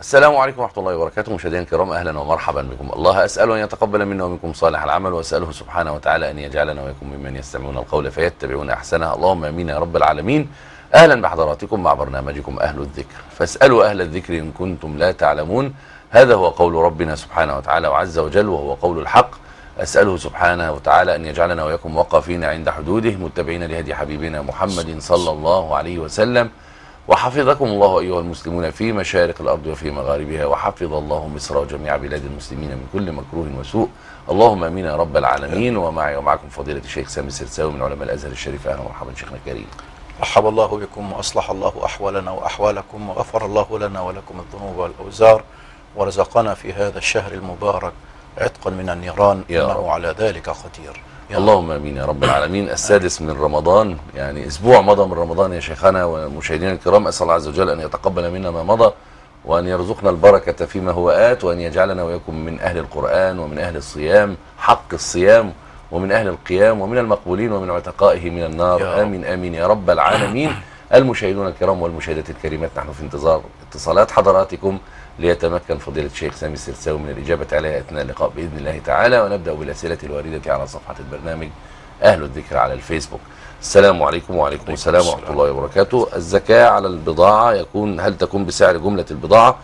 السلام عليكم ورحمة الله وبركاته. مشاهدينا الكرام، أهلا ومرحبا بكم. الله أسأل أن يتقبل منا ومنكم صالح العمل، وأسأله سبحانه وتعالى أن يجعلنا ويكون ممن يستمعون القول فيتبعون أحسنه. اللهم آمين يا رب العالمين. أهلا بحضراتكم مع برنامجكم أهل الذكر، فاسألوا أهل الذكر إن كنتم لا تعلمون. هذا هو قول ربنا سبحانه وتعالى وعز وجل، وهو قول الحق. أسأله سبحانه وتعالى أن يجعلنا ويكم وقفين عند حدوده، متبعين لهدي حبيبنا محمد صلى الله عليه وسلم. وحفظكم الله أيها المسلمون في مشارق الأرض وفي مغاربها، وحفظ الله مصر وجميع بلاد المسلمين من كل مكروه وسوء. اللهم امين يا رب العالمين. ومعي ومعكم فضيلة الشيخ سامي السرساوي من علماء الأزهر الشريف. أهلا ومرحبا شيخنا الكريم. رحب الله بكم وأصلح الله أحوالنا وأحوالكم، وغفر الله لنا ولكم الذنوب والأوزار، ورزقنا في هذا الشهر المبارك عتقا من النيران، إنه على ذلك قدير. اللهم امين يا رب العالمين. السادس من رمضان، يعني اسبوع مضى من رمضان يا شيخنا ومشاهدينا الكرام. اسال الله عز وجل ان يتقبل منا ما مضى، وان يرزقنا البركه فيما هو ات، وان يجعلنا ويكم من اهل القران ومن اهل الصيام حق الصيام، ومن اهل القيام، ومن المقبولين، ومن عتقائه من النار. امين امين يا رب العالمين. المشاهدون الكرام والمشاهدات الكريمات، نحن في انتظار اتصالات حضراتكم ليتمكن فضيلة الشيخ سامي السرساوي من الإجابة عليها أثناء اللقاء بإذن الله تعالى. ونبدأ بالأسئلة الواردة على صفحة البرنامج أهل الذكر على الفيسبوك. السلام عليكم. وعليكم السلام ورحمة الله وبركاته. الزكاة على البضاعة هل تكون بسعر جملة البضاعة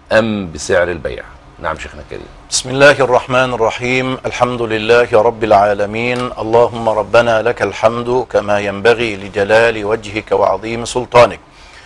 أم بسعر البيع؟ نعم شيخنا الكريم. بسم الله الرحمن الرحيم. الحمد لله رب العالمين. اللهم ربنا لك الحمد كما ينبغي لجلال وجهك وعظيم سلطانك،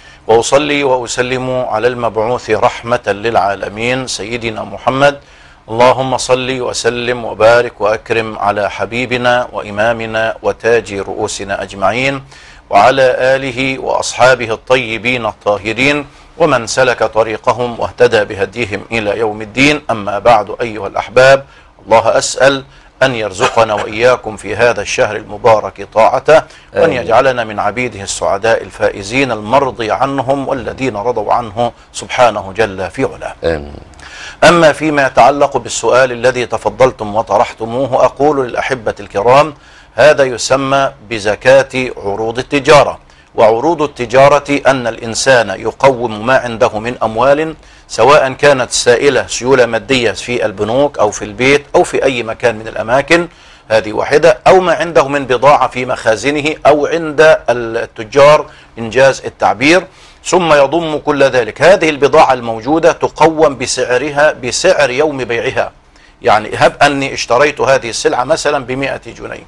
وأصلي وأسلم على المبعوث رحمة للعالمين سيدنا محمد. اللهم صل وسلم وبارك وأكرم على حبيبنا وإمامنا وتاج رؤوسنا أجمعين، وعلى آله وأصحابه الطيبين الطاهرين، ومن سلك طريقهم واهتدى بهديهم إلى يوم الدين. أما بعد أيها الأحباب، الله أسأل أن يرزقنا وإياكم في هذا الشهر المبارك طاعته، وأن يجعلنا من عبيده السعداء الفائزين المرضي عنهم والذين رضوا عنه سبحانه جل في علاه. أما فيما يتعلق بالسؤال الذي تفضلتم وطرحتموه، أقول للأحبة الكرام: هذا يسمى بزكاة عروض التجارة. وعروض التجارة أن الإنسان يقوم ما عنده من أموال، سواء كانت سائلة سيولة مادية في البنوك أو في البيت أو في أي مكان من الأماكن، هذه واحدة، أو ما عنده من بضاعة في مخازنه أو عند التجار إنجاز التعبير، ثم يضم كل ذلك. هذه البضاعة الموجودة تقوم بسعرها بسعر يوم بيعها. يعني هب أني اشتريت هذه السلعة مثلا ب100 جنيه،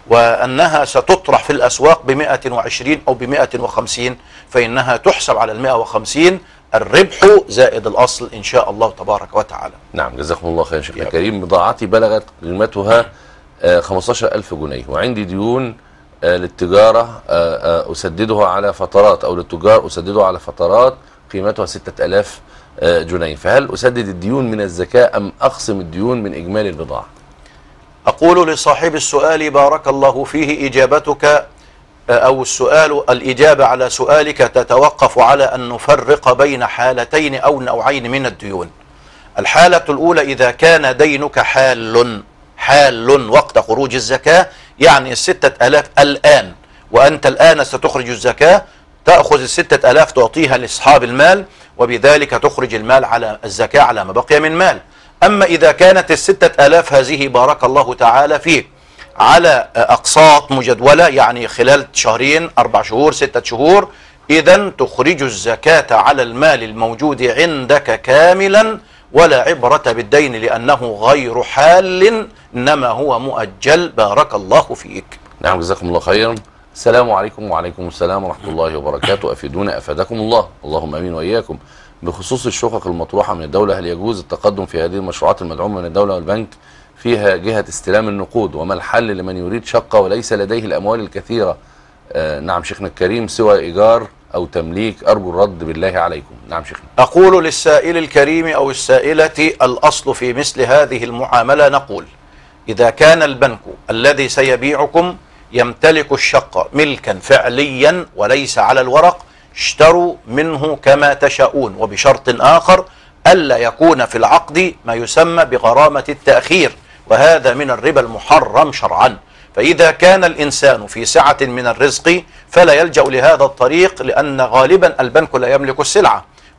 وأنها ستطرح في الأسواق ب120 أو ب150، فإنها تحسب على 150 الربح زائد الأصل إن شاء الله تبارك وتعالى. نعم جزاكم الله خير شيخنا الكريم. بضاعتي بلغت قيمتها 15,000 جنيه، وعندي ديون للتجارة أسددها على فترات، أو للتجار أسددها على فترات قيمتها 6,000 جنيه، فهل أسدد الديون من الزكاة أم أخصم الديون من إجمالي البضاعة؟ أقول لصاحب السؤال بارك الله فيه: إجابتك أو الإجابة على سؤالك تتوقف على أن نفرق بين حالتين أو نوعين من الديون. الحالة الأولى: إذا كان دينك حال وقت خروج الزكاة، يعني 6,000 الآن، وأنت الآن ستخرج الزكاة، تأخذ 6,000 تعطيها لأصحاب المال، وبذلك تخرج المال على الزكاة على ما بقي من مال. أما إذا كانت 6,000 هذه بارك الله تعالى فيك على أقساط مجدولة، يعني خلال شهرين 4 شهور 6 شهور، إذن تخرج الزكاة على المال الموجود عندك كاملا، ولا عبرة بالدين لأنه غير حال، إنما هو مؤجل. بارك الله فيك. نعم جزاكم الله خيرا. السلام عليكم. وعليكم السلام ورحمة الله وبركاته. أفيدونا أفادكم الله. اللهم أمين وإياكم. بخصوص الشقق المطروحة من الدولة، هل يجوز التقدم في هذه المشروعات المدعومة من الدولة والبنك فيها جهة استلام النقود؟ وما الحل لمن يريد شقة وليس لديه الأموال الكثيرة؟ نعم شيخنا الكريم، سوى إيجار أو تمليك، أرجو الرد بالله عليكم. نعم شيخنا. أقول للسائل الكريم أو السائلة: الأصل في مثل هذه المعاملة نقول: إذا كان البنك الذي سيبيعكم يمتلك الشقة ملكا فعليا وليس على الورق، اشتروا منه كما تشاءون، وبشرط آخر: ألا يكون في العقد ما يسمى بغرامة التأخير، وهذا من الربا المحرم شرعا. فإذا كان الإنسان في سعة من الرزق فلا يلجأ لهذا الطريق، لأن غالبا البنك لا يملك السلعة،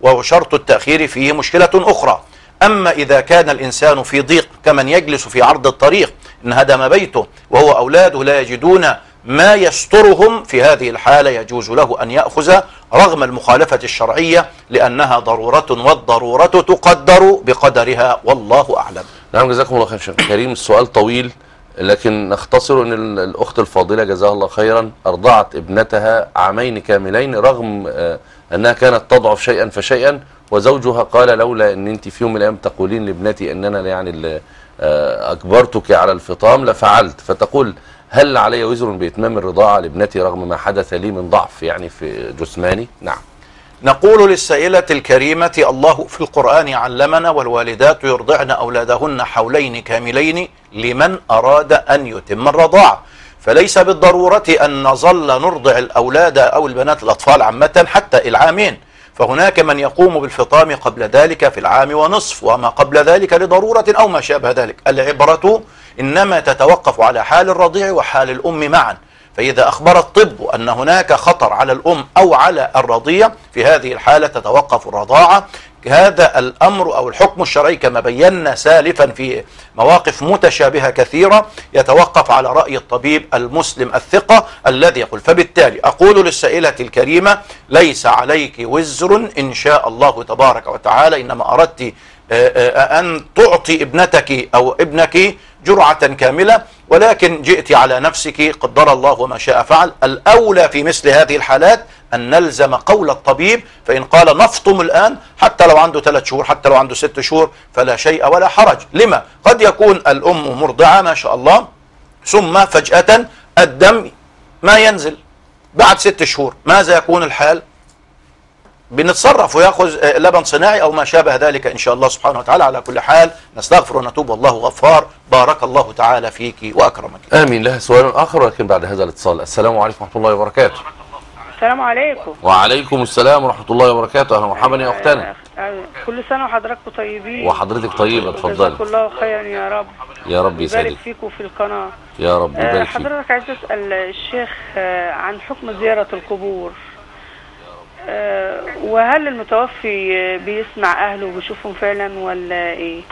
وشرط التأخير فيه مشكلة أخرى. أما إذا كان الإنسان في ضيق كمن يجلس في عرض الطريق إن هدم بيته وهو أولاده لا يجدون ما يسترهم، في هذه الحالة يجوز له أن يأخذ رغم المخالفة الشرعية لأنها ضرورة، والضرورة تقدر بقدرها، والله أعلم. نعم، جزاكم الله خير شيخ كريم. السؤال طويل لكن نختصر ان الأخت الفاضلة جزاها الله خيرا أرضعت ابنتها عامين كاملين رغم أنها كانت تضعف شيئا فشيئا، وزوجها قال لولا أن أنت في يوم من الأيام تقولين لابنتي أن أنا يعني أجبرتك على الفطام لفعلت، فتقول هل علي وزر بإتمام الرضاعة لابنتي رغم ما حدث لي من ضعف يعني في جسماني؟ نعم. نقول للسائلة الكريمة الله في القرآن علمنا والوالدات يرضعن أولادهن حولين كاملين لمن أراد أن يتم الرضاعة، فليس بالضرورة أن نظل نرضع الأولاد أو البنات الأطفال عامة حتى العامين، فهناك من يقوم بالفطام قبل ذلك في العام ونصف وما قبل ذلك لضرورة أو ما شابه ذلك. العبرة إنما تتوقف على حال الرضيع وحال الأم معا، فإذا أخبر الطب أن هناك خطر على الأم أو على الرضيع في هذه الحالة تتوقف الرضاعة. هذا الأمر أو الحكم الشرعي كما بينا سالفا في مواقف متشابهة كثيرة يتوقف على رأي الطبيب المسلم الثقة الذي يقول. فبالتالي أقول للسائلة الكريمة ليس عليك وزر إن شاء الله تبارك وتعالى، إنما أردت أن تعطي ابنتك أو ابنك جرعة كاملة، ولكن جئت على نفسك قدر الله وما شاء فعل. الأولى في مثل هذه الحالات أن نلزم قول الطبيب، فإن قال نفطم الآن حتى لو عنده 3 شهور حتى لو عنده 6 شهور فلا شيء ولا حرج. لما؟ قد يكون الأم مرضعة ما شاء الله ثم فجأة الدم ما ينزل بعد 6 شهور، ماذا يكون الحال؟ بنتصرف ويأخذ لبن صناعي أو ما شابه ذلك إن شاء الله سبحانه وتعالى. على كل حال نستغفر ونتوب والله غفار. بارك الله تعالى فيك وأكرمك. آمين. له سؤال آخر ولكن بعد هذا الاتصال. السلام عليكم ورحمة الله وبركاته. السلام عليكم. وعليكم السلام ورحمة الله وبركاته. أهلا ومرحبا يا أختنا. كل سنة وحضراتكم طيبين. وحضرتك طيبة، اتفضلي. جزاكم الله خيرا يا رب. يا رب يسعدك. يبارك فيكم في القناة. يا رب يبارك فيك. حضرتك عايز أسأل الشيخ عن حكم زيارة القبور، وهل المتوفي بيسمع أهله وبيشوفهم فعلا ولا إيه؟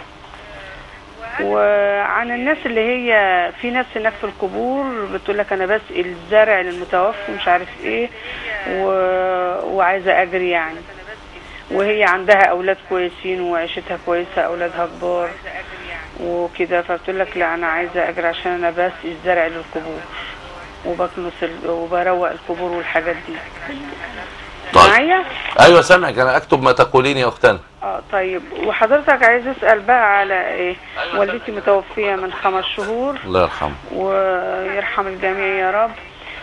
وعن الناس اللي هي في ناس هناك في القبور بتقول لك أنا بسقي الزرع للمتوفي مش عارف إيه وعايزة أجري يعني، وهي عندها أولاد كويسين وعيشتها كويسة أولادها كبار وكده، فبتقول لك لا أنا عايزة أجري عشان أنا بسقي الزرع للقبور وبكنس وبروق القبور والحاجات دي. طيب. معايا؟ ايوه سامعك، انا اكتب ما تقولين يا اختنا. طيب. وحضرتك عايز اسال بقى على ايه؟ والدتي متوفيه من 5 شهور الله يرحمه ويرحم الجميع يا رب.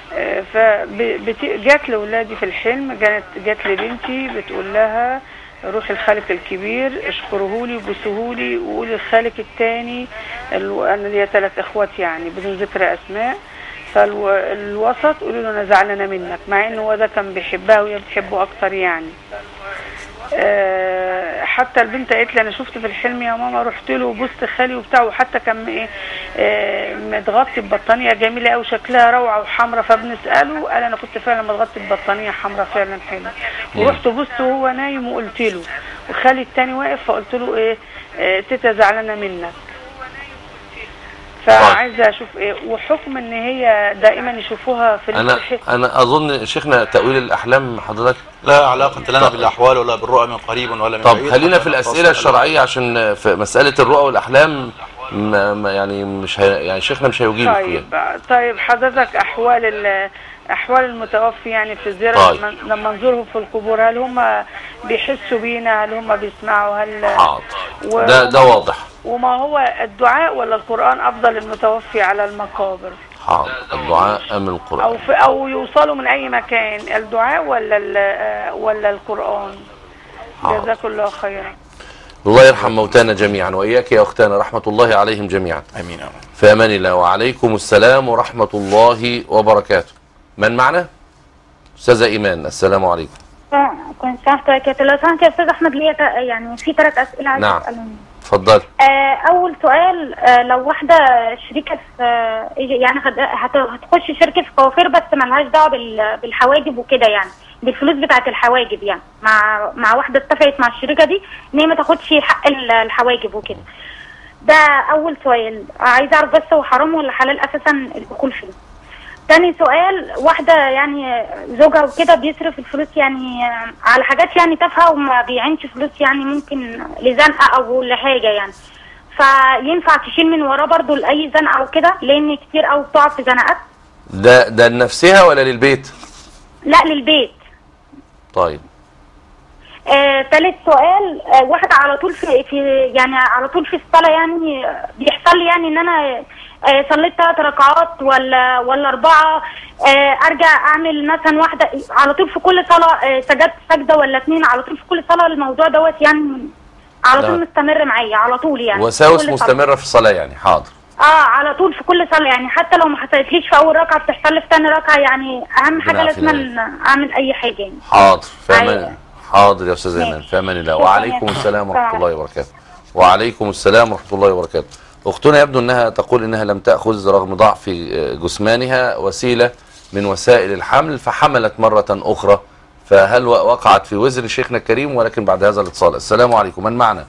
جات لاولادي في الحلم، جات لبنتي بتقول لها روحي الخالق الكبير اشكرهولي وبوسهولي وقولي الخالق الثاني، انا ليا 3 اخوات يعني بدون ذكر اسماء، فالوسط قولوا له انا زعلانه منك، مع انه هو ده كان بيحبها وهي بتحبه اكتر يعني. حتى البنت قالت لي انا شفت في الحلم يا ماما رحت له وبوست خالي وبتاع، وحتى كان متغطي ببطانيه جميله قوي شكلها روعه وحمراء، فبنساله قال انا كنت فعلا متغطي ببطانيه حمراء فعلا حلوه، ورحت بوسته وهو نايم وقلت له، وخالي التاني واقف فقلت له ايه تيتا زعلانه منك. فعايزه اشوف ايه وحكم ان هي دائما يشوفوها في انا اظن شيخنا تاويل الاحلام حضرتك لا علاقه لنا بالاحوال ولا بالرؤى من قريب ولا من بعيد. طب خلينا في الاسئله الشرعيه عشان في مساله الرؤى والاحلام يعني مش يعني شيخنا مش هيجيب فيها. طيب حضرتك احوال المتوفي يعني في الزياره لما نزورهم في القبور، هل هم بيحسوا بينا؟ هل هم بيسمعوا؟ هل حاضر ده واضح. وما هو الدعاء ولا القرآن أفضل للمتوفي على المقابر؟ حاضر. الدعاء أم القرآن؟ أو يوصلوا من أي مكان، الدعاء ولا القرآن؟ جزاكم الله خيرا. الله يرحم موتانا جميعا وإياك يا أختنا، رحمة الله عليهم جميعا. أمين. في أمان الله. وعليكم السلام ورحمة الله وبركاته. من معنا؟ أستاذة إيمان. السلام عليكم. كنت سامحتك لو سمحت يا أستاذ أحمد، ليا يعني في 3 أسئلة عايزة أسألهم. اتفضل. اول سؤال، لو واحده شريكه في يعني هتخش شركه في كوافير بس مالهاش دعوه بالحواجب وكده يعني، بالفلوس بتاعه الحواجب، يعني مع واحده اتفقت مع الشركه دي ان هي ما تاخدش حق الحواجب وكده. ده اول سؤال، عايزه اعرف بس هو حرام ولا حلال اساسا الدخول فيه. تاني سؤال، واحده يعني زوجها وكده بيصرف الفلوس يعني على حاجات يعني تافهه وما بيعينش فلوس يعني ممكن لزنقه او لحاجه يعني، فينفع تشيل من وراه برضو لاي زنقه او كده؟ لان كتير قوي بتقع في زنقات. ده لنفسها ولا للبيت؟ لا للبيت. طيب. ثالث سؤال، واحدة على طول في يعني على طول في الصلاة يعني بيحصل لي يعني ان انا صليت 3 ركعات ولا 4، ارجع اعمل مثلا واحدة على طول في كل صلاة، سجدت سجدة ولا 2 على طول في كل صلاة. الموضوع دوت يعني على طول مستمر معايا على طول يعني. وساوس مستمرة في الصلاة يعني. حاضر. على طول في كل صلاة يعني، حتى لو ما حصلتليش في اول ركعة بتحصل لي في ثاني ركعة يعني. اهم حاجة لازم اعمل اي حاجة يعني. حاضر. فاهمين. حاضر يا استاذ ايمان، في امان الله. وعليكم السلام ورحمه الله وبركاته. وعليكم السلام ورحمه الله وبركاته. اختنا يبدو انها تقول انها لم تاخذ رغم ضعف جسمانها وسيله من وسائل الحمل فحملت مره اخرى، فهل وقعت في وزر شيخنا الكريم؟ ولكن بعد هذا الاتصال. السلام عليكم، من معنا؟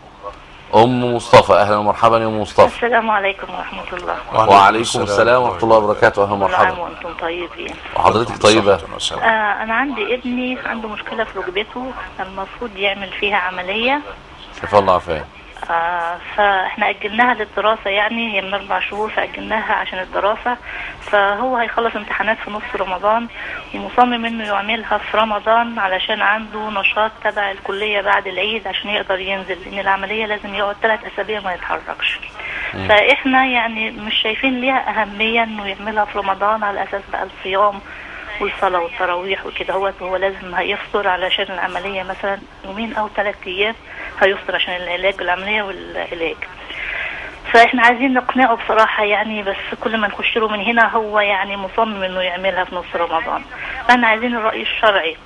ام مصطفى. اهلا ومرحبا يا ام مصطفى. السلام عليكم ورحمه الله. وعليكم السلام ورحمه الله وبركاته. اهلا ومرحبا. كل عام وانتم طيبين. وحضرتك طيبه. انا عندي ابني عنده مشكله في ركبته، المفروض يعمل فيها عمليه. شفاء الله عافيه. فاحنا اجلناها للدراسه يعني، هي من 4 شهور فاجلناها عشان الدراسه. فهو هيخلص امتحانات في نص رمضان ومصمم انه يعملها في رمضان علشان عنده نشاط تبع الكليه بعد العيد عشان يقدر ينزل، لان العمليه لازم يقعد 3 أسابيع ما يتحركش. فاحنا يعني مش شايفين ليها اهميه انه يعملها في رمضان على اساس بقى الصيام والصلاه والتراويح وكده. هو لازم هيفطر علشان العمليه مثلا 2 أو 3 أيام هيفطر عشان العلاج، العمليه والعلاج. فاحنا عايزين نقنعه بصراحه يعني، بس كل ما نخش له من هنا هو يعني مصمم انه يعملها في نص رمضان. فاحنا عايزين الراي الشرعي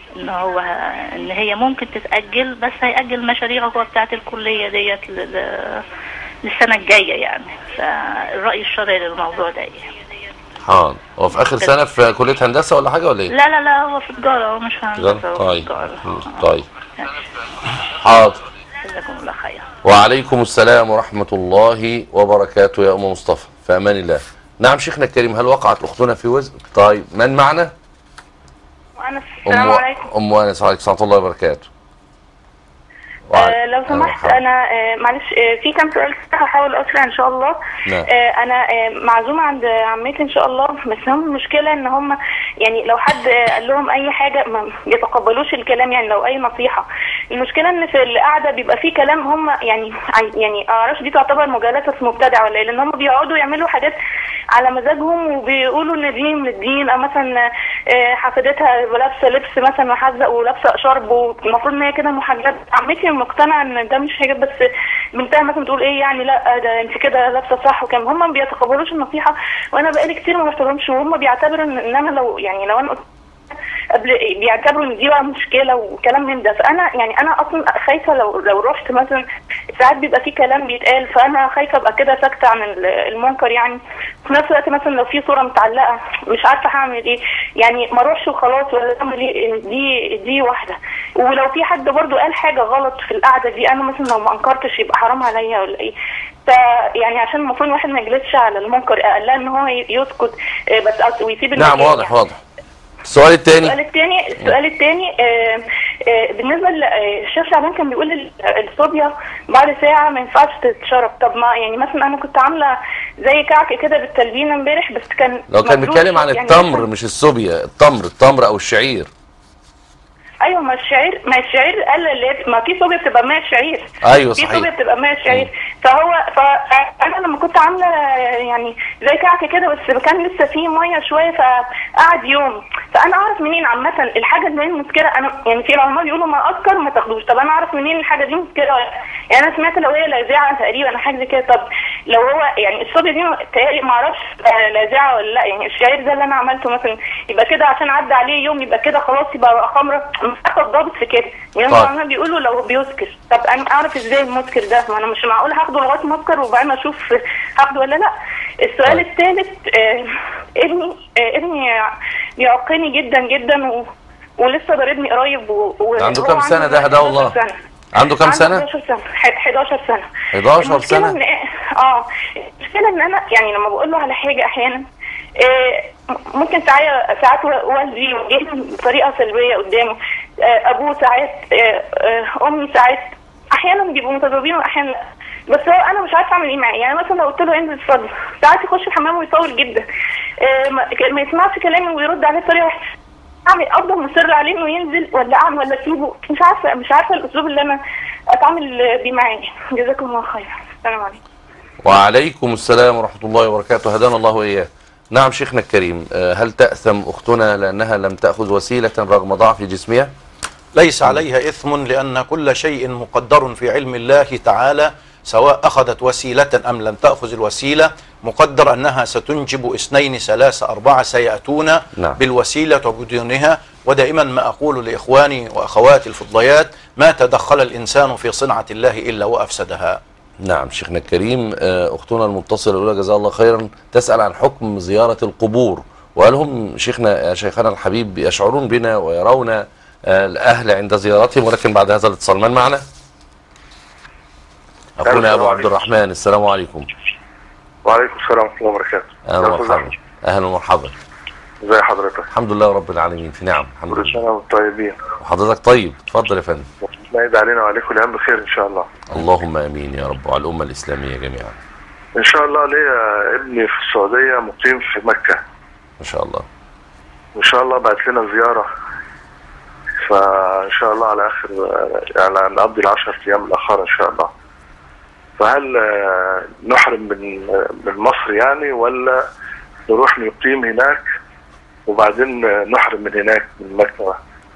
ان هي ممكن تتاجل، بس هيأجل مشاريعه هو بتاعه الكليه ديت للسنه الجايه يعني. فالراي الشرعي للموضوع ده ايه؟ حاضر. هو في اخر سنه في كليه هندسه ولا حاجه ولا ايه؟ لا هو في تجاره، هو مش في هندسه. طيب. طيب. حاضر. جزاكم الله خير. وعليكم السلام ورحمه الله وبركاته يا ام مصطفى، في امان الله. نعم شيخنا الكريم، هل وقعت اختنا في وزر؟ طيب، من معنا؟ وأنس. السلام عليكم. ام انس. وعليكم السلام ورحمه الله وبركاته. لو سمحت انا معلش في كام سؤال هحاول اسرع ان شاء الله. نعم. انا معزومه عند عمتي ان شاء الله، بس هم المشكله ان هم يعني لو حد قال لهم اي حاجه ما يتقبلوش الكلام يعني، لو اي نصيحه. المشكله ان في القعده بيبقى في كلام هم يعني اعرفش دي تعتبر مجالسه مبتدعه ولا ايه، لان هم بيقعدوا يعملوا حاجات على مزاجهم وبيقولوا ان دي من الدين، او مثلا حفيدتها لابسه لبس مثلا محزق ولابسه شرب والمفروض ان هي كده محجبه. عمتي مقتنعه ان ده مش حجاب، بس بنتها مثلا بتقول ايه يعني لا ده انت كده لابسه صح وكم. هم ما بيتقبلوش النصيحه، وانا بقالي كتير ما بحترمش، وهم بيعتبروا ان انا لو انا قبل بيعتبروا ان دي بقى مشكله وكلام من ده. فانا يعني انا اصلا خايفه لو رحت مثلا، ساعات بيبقى في كلام بيتقال، فانا خايفه ابقى كده ساكته عن المنكر يعني. في نفس الوقت مثلا لو في صوره متعلقه مش عارفه هعمل ايه يعني، ما اروحش وخلاص ولا اعمل ايه؟ دي واحده. ولو في حد برضو قال حاجه غلط في القعده دي، انا مثلا لو ما انكرتش يبقى حرام عليا ولا ايه؟ يعني عشان المفروض الواحد ما يجلسش على المنكر، اقل ان هو يسكت بس ويسيب المكان. نعم واضح واضح. السؤال الثاني بالنسبه للشيخ شعبان كان بيقول الصوبيا بعد ساعه ما ينفعش تتشرب. طب ما يعني مثلا انا كنت عامله زي كعك كده بالتلبينه امبارح، بس كان لو كان بيتكلم عن يعني التمر مش الصوبيا، التمر او الشعير. ايوه ما الشعير قال ما في صوبيا بتبقى ماء شعير. ايوه صحيح. في صوبيا بتبقى ماء شعير. فانا لما كنت عامله يعني زي كعك كده، بس كان لسه فيه ميه شويه، فقعد يوم. فانا اعرف منين عامه الحاجه اللي هي مسكره؟ انا يعني في العلماء بيقولوا ما اسكر ما تاخدوش. طب انا اعرف منين الحاجه دي مسكره؟ يعني انا سمعت لو هي لاذعه تقريبا حاجه زي كده. طب لو هو يعني الصوبيا دي تقريبا ما اعرفش لاذعه ولا لا. يعني الشعير ده اللي انا عملته مثلا يبقى كده عشان عدى عليه يوم يبقى كده خلاص يبقى خمره؟ مش هاخد ضابط في كده يعني. هم بيقولوا لو بيسكر. طب انا اعرف ازاي المسكر ده؟ ما انا مش معقول هاخده لغايه ما اسكر وبعدين اشوف هاخده ولا لا. السؤال الثالث، ابني بيعقني جدا جدا ولسه ضاربني قريب عنده كام سنه ده؟ هداه الله. عنده كام سنه؟ 11 سنه. 11 سنه. 11 سنه. المشكله ان انا يعني لما بقول له على حاجه احيانا ممكن ساعات والدي يوجهني بطريقه سلبيه قدامه، ابوه ساعات، امي ساعات، احيانا بيبقوا متضاربين واحيانا لا. بس هو انا مش عارفه اعمل ايه معاه. يعني مثلا لو قلت له انزل اتفضل، ساعات يخش الحمام ويطول جدا، ما يسمعش كلامي ويرد عليه بطريقه وحشه. افضل مصر عليه انه ينزل ولا اعمل ولا اسيبه؟ مش عارفه الاسلوب اللي انا اتعامل بيه معاه. جزاكم الله خير. السلام عليكم. وعليكم السلام ورحمه الله وبركاته، هدانا الله واياه. نعم شيخنا الكريم، هل تأثم اختنا لانها لم تأخذ وسيله رغم ضعف جسمها؟ ليس عليها إثم، لأن كل شيء مقدر في علم الله تعالى، سواء أخذت وسيلة أم لم تأخذ الوسيلة. مقدر أنها ستنجب 2 3 4 سيأتون بالوسيلة وبدونها. ودائما ما أقول لإخواني وأخواتي الفضليات: ما تدخل الإنسان في صنعة الله إلا وأفسدها. نعم شيخنا الكريم، أختنا المتصلة الأولى جزاها الله خيرا تسأل عن حكم زيارة القبور، وهل هم شيخنا الحبيب يشعرون بنا ويرون الأهل عند زيارتهم؟ ولكن بعد هذا الاتصال من معنا؟ أخونا أبو عبد الرحمن. السلام عليكم. وعليكم السلام ورحمة الله وبركاته. أهلا ومرحبا. أهلا ومرحبا. ازي حضرتك؟ الحمد لله رب العالمين في نعم. الحمد لله. كل سنة وانتم طيبين. وحضرتك طيب. اتفضل يا فندم. ربنا يعيد علينا وعليكم الأيام بخير إن شاء الله. اللهم آمين يا رب، وعلى الأمة الإسلامية جميعا. إن شاء الله. ليا ابني في السعودية مقيم في مكة. ما شاء الله. إن شاء الله بعت لنا زيارة، فإن شاء الله على آخر يعني نقضي ال10 أيام الأخيرة إن شاء الله. فهل نحرم من مصر يعني، ولا نروح نقيم هناك وبعدين نحرم من هناك من مكة؟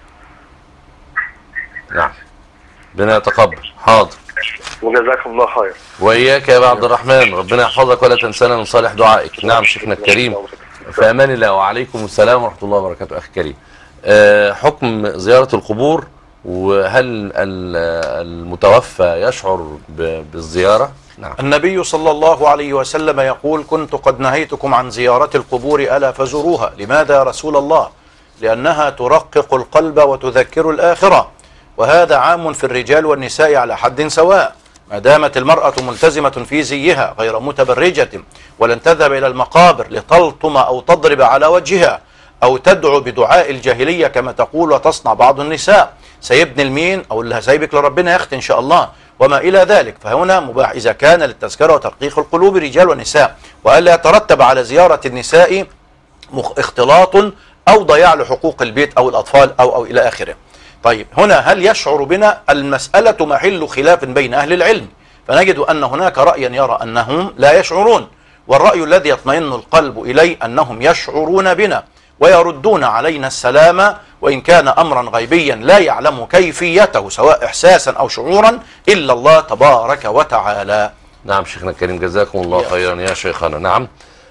نعم ربنا يتقبل. حاضر. وجزاكم الله خير. وإياك يا أبا عبد الرحمن، ربنا يحفظك ولا تنسانا من صالح دعائك. نعم شيخنا الكريم، في أمان الله. وعليكم السلام ورحمة الله وبركاته. أخي الكريم، حكم زيارة القبور، وهل المتوفى يشعر بالزيارة؟ نعم. النبي صلى الله عليه وسلم يقول: كنت قد نهيتكم عن زيارة القبور ألا فزوروها. لماذا يا رسول الله؟ لأنها ترقق القلب وتذكر الآخرة، وهذا عام في الرجال والنساء على حد سواء. ما دامت المرأة ملتزمة في زيها غير متبرجة، ولن تذهب إلى المقابر لتلطم أو تضرب على وجهها أو تدعو بدعاء الجاهلية كما تقول وتصنع بعض النساء: سيبني المين، أو اللي هسيبك لربنا يا أختي إن شاء الله، وما إلى ذلك. فهنا مباح إذا كان للتذكرة وترقيق القلوب رجال ونساء، وألا يترتب على زيارة النساء اختلاط أو ضياع لحقوق البيت أو الأطفال أو إلى آخره. طيب هنا هل يشعر بنا؟ المسألة محل خلاف بين أهل العلم، فنجد أن هناك رأيا يرى أنهم لا يشعرون، والرأي الذي يطمئن القلب إليه أنهم يشعرون بنا ويردون علينا السلام، وإن كان أمرا غيبيا لا يعلم كيفيته سواء إحساسا أو شعورا إلا الله تبارك وتعالى. نعم شيخنا الكريم، جزاكم الله خيرا يا شيخنا. نعم.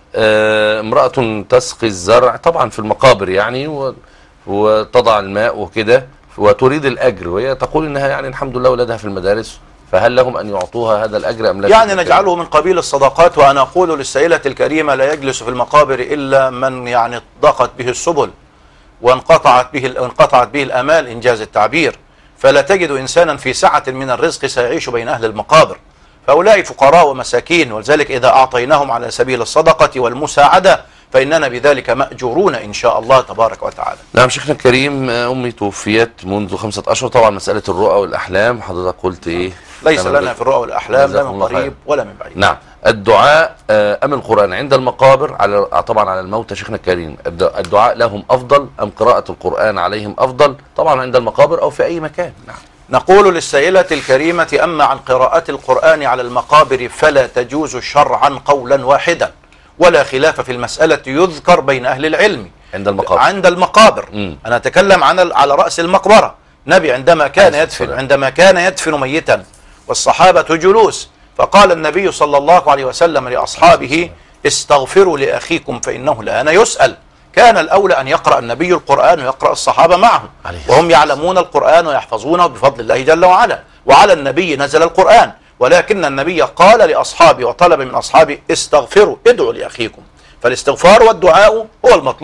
امرأة تسقي الزرع طبعا في المقابر يعني، وتضع الماء وكده، وتريد الأجر، وهي تقول إنها يعني الحمد لله ولدها في المدارس، فهل لهم أن يعطوها هذا الأجر أم لا؟ يعني نجعله من قبيل الصدقات. وأنا أقول للسائلة الكريمة: لا يجلس في المقابر إلا من يعني ضاقت به السبل وانقطعت به الآمال إنجاز التعبير، فلا تجد إنسانا في سعة من الرزق سيعيش بين أهل المقابر، فهؤلاء فقراء ومساكين، ولذلك إذا أعطيناهم على سبيل الصدقة والمساعدة فإننا بذلك مأجورون إن شاء الله تبارك وتعالى. نعم شيخنا الكريم، أمي توفيت منذ 5 أشهر. طبعا مسألة الرؤى والأحلام حضرتك قلت إيه؟ ليس لنا في الرؤى والأحلام لا من قريب ولا من بعيد. نعم. الدعاء أم القرآن عند المقابر طبعا على الموتى شيخنا الكريم، الدعاء لهم أفضل أم قراءة القرآن عليهم أفضل؟ طبعا عند المقابر أو في أي مكان. نعم. نقول للسائلة الكريمة: أما عن قراءة القرآن على المقابر فلا تجوز شرعا قولا واحدا، ولا خلاف في المسألة، يذكر بين أهل العلم عند المقابر. أنا أتكلم على رأس المقبرة. نبي عندما كان يدفن ميتا والصحابة جلوس، فقال النبي صلى الله عليه وسلم لأصحابه: استغفروا لأخيكم فإنه الآن يسأل. كان الأولى أن يقرأ النبي القرآن ويقرأ الصحابة معه، وهم يعلمون القرآن ويحفظونه بفضل الله جل وعلا، وعلى النبي نزل القرآن، ولكن النبي قال لأصحابه وطلب من أصحابه: استغفروا، ادعوا لأخيكم. فالاستغفار والدعاء هو المطلوب.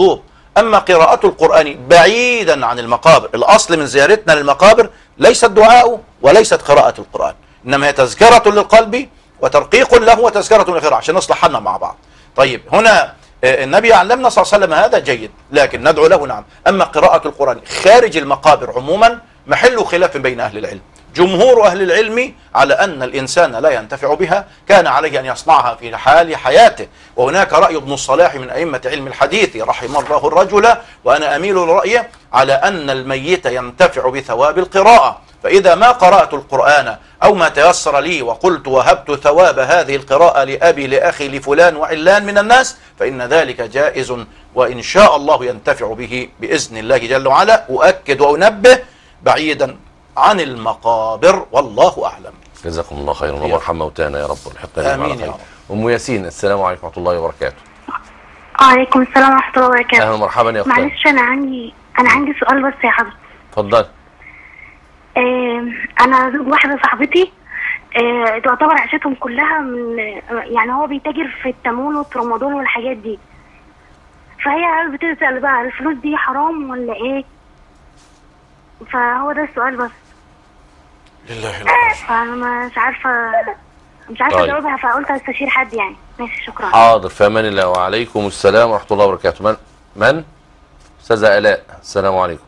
أما قراءة القرآن بعيدا عن المقابر، الأصل من زيارتنا للمقابر ليس الدعاء وليست قراءة القرآن، إنما هي تذكرة للقلب وترقيق له وتذكرة للآخرة عشان نصلح حالنا مع بعض. طيب هنا النبي علمنا صلى الله عليه وسلم هذا جيد، لكن ندعو له نعم. أما قراءة القرآن خارج المقابر عموما محل خلاف بين أهل العلم. جمهور أهل العلم على أن الإنسان لا ينتفع بها، كان عليه أن يصنعها في حال حياته. وهناك رأي ابن الصلاح من أئمة علم الحديث رحم الله الرجل، وأنا أميل لرأيه على أن الميت ينتفع بثواب القراءة. فإذا ما قرأت القرآن أو ما تيسر لي وقلت وهبت ثواب هذه القراءة لأبي لأخي لفلان وعلان من الناس، فإن ذلك جائز، وإن شاء الله ينتفع به بإذن الله جل وعلا. أؤكد وأنبه بعيدا عن المقابر، والله أعلم. جزاكم الله خيرا وارحم موتانا يا رب والحقنا آمين يا رب. أم ياسين، السلام عليكم ورحمة الله وبركاته. وعليكم السلام ورحمة الله وبركاته. أهلا ومرحبا يا أختي. معلش أنا عندي سؤال بس يا حضرتك. اتفضل. أنا زوج واحدة صاحبتي، تعتبر عيشتهم كلها من يعني هو بيتاجر في التموين والترامادول والحاجات دي، فهي بتسأل بقى الفلوس دي حرام ولا إيه؟ فهو ده السؤال بس. لله الحمد. فأنا مش عارفة طيب. أجاوبها، فقلت أستشير حد يعني. ماشي، شكرا. حاضر، في أمان الله. وعليكم السلام ورحمة الله وبركاته. من؟ أستاذة آلاء، السلام عليكم.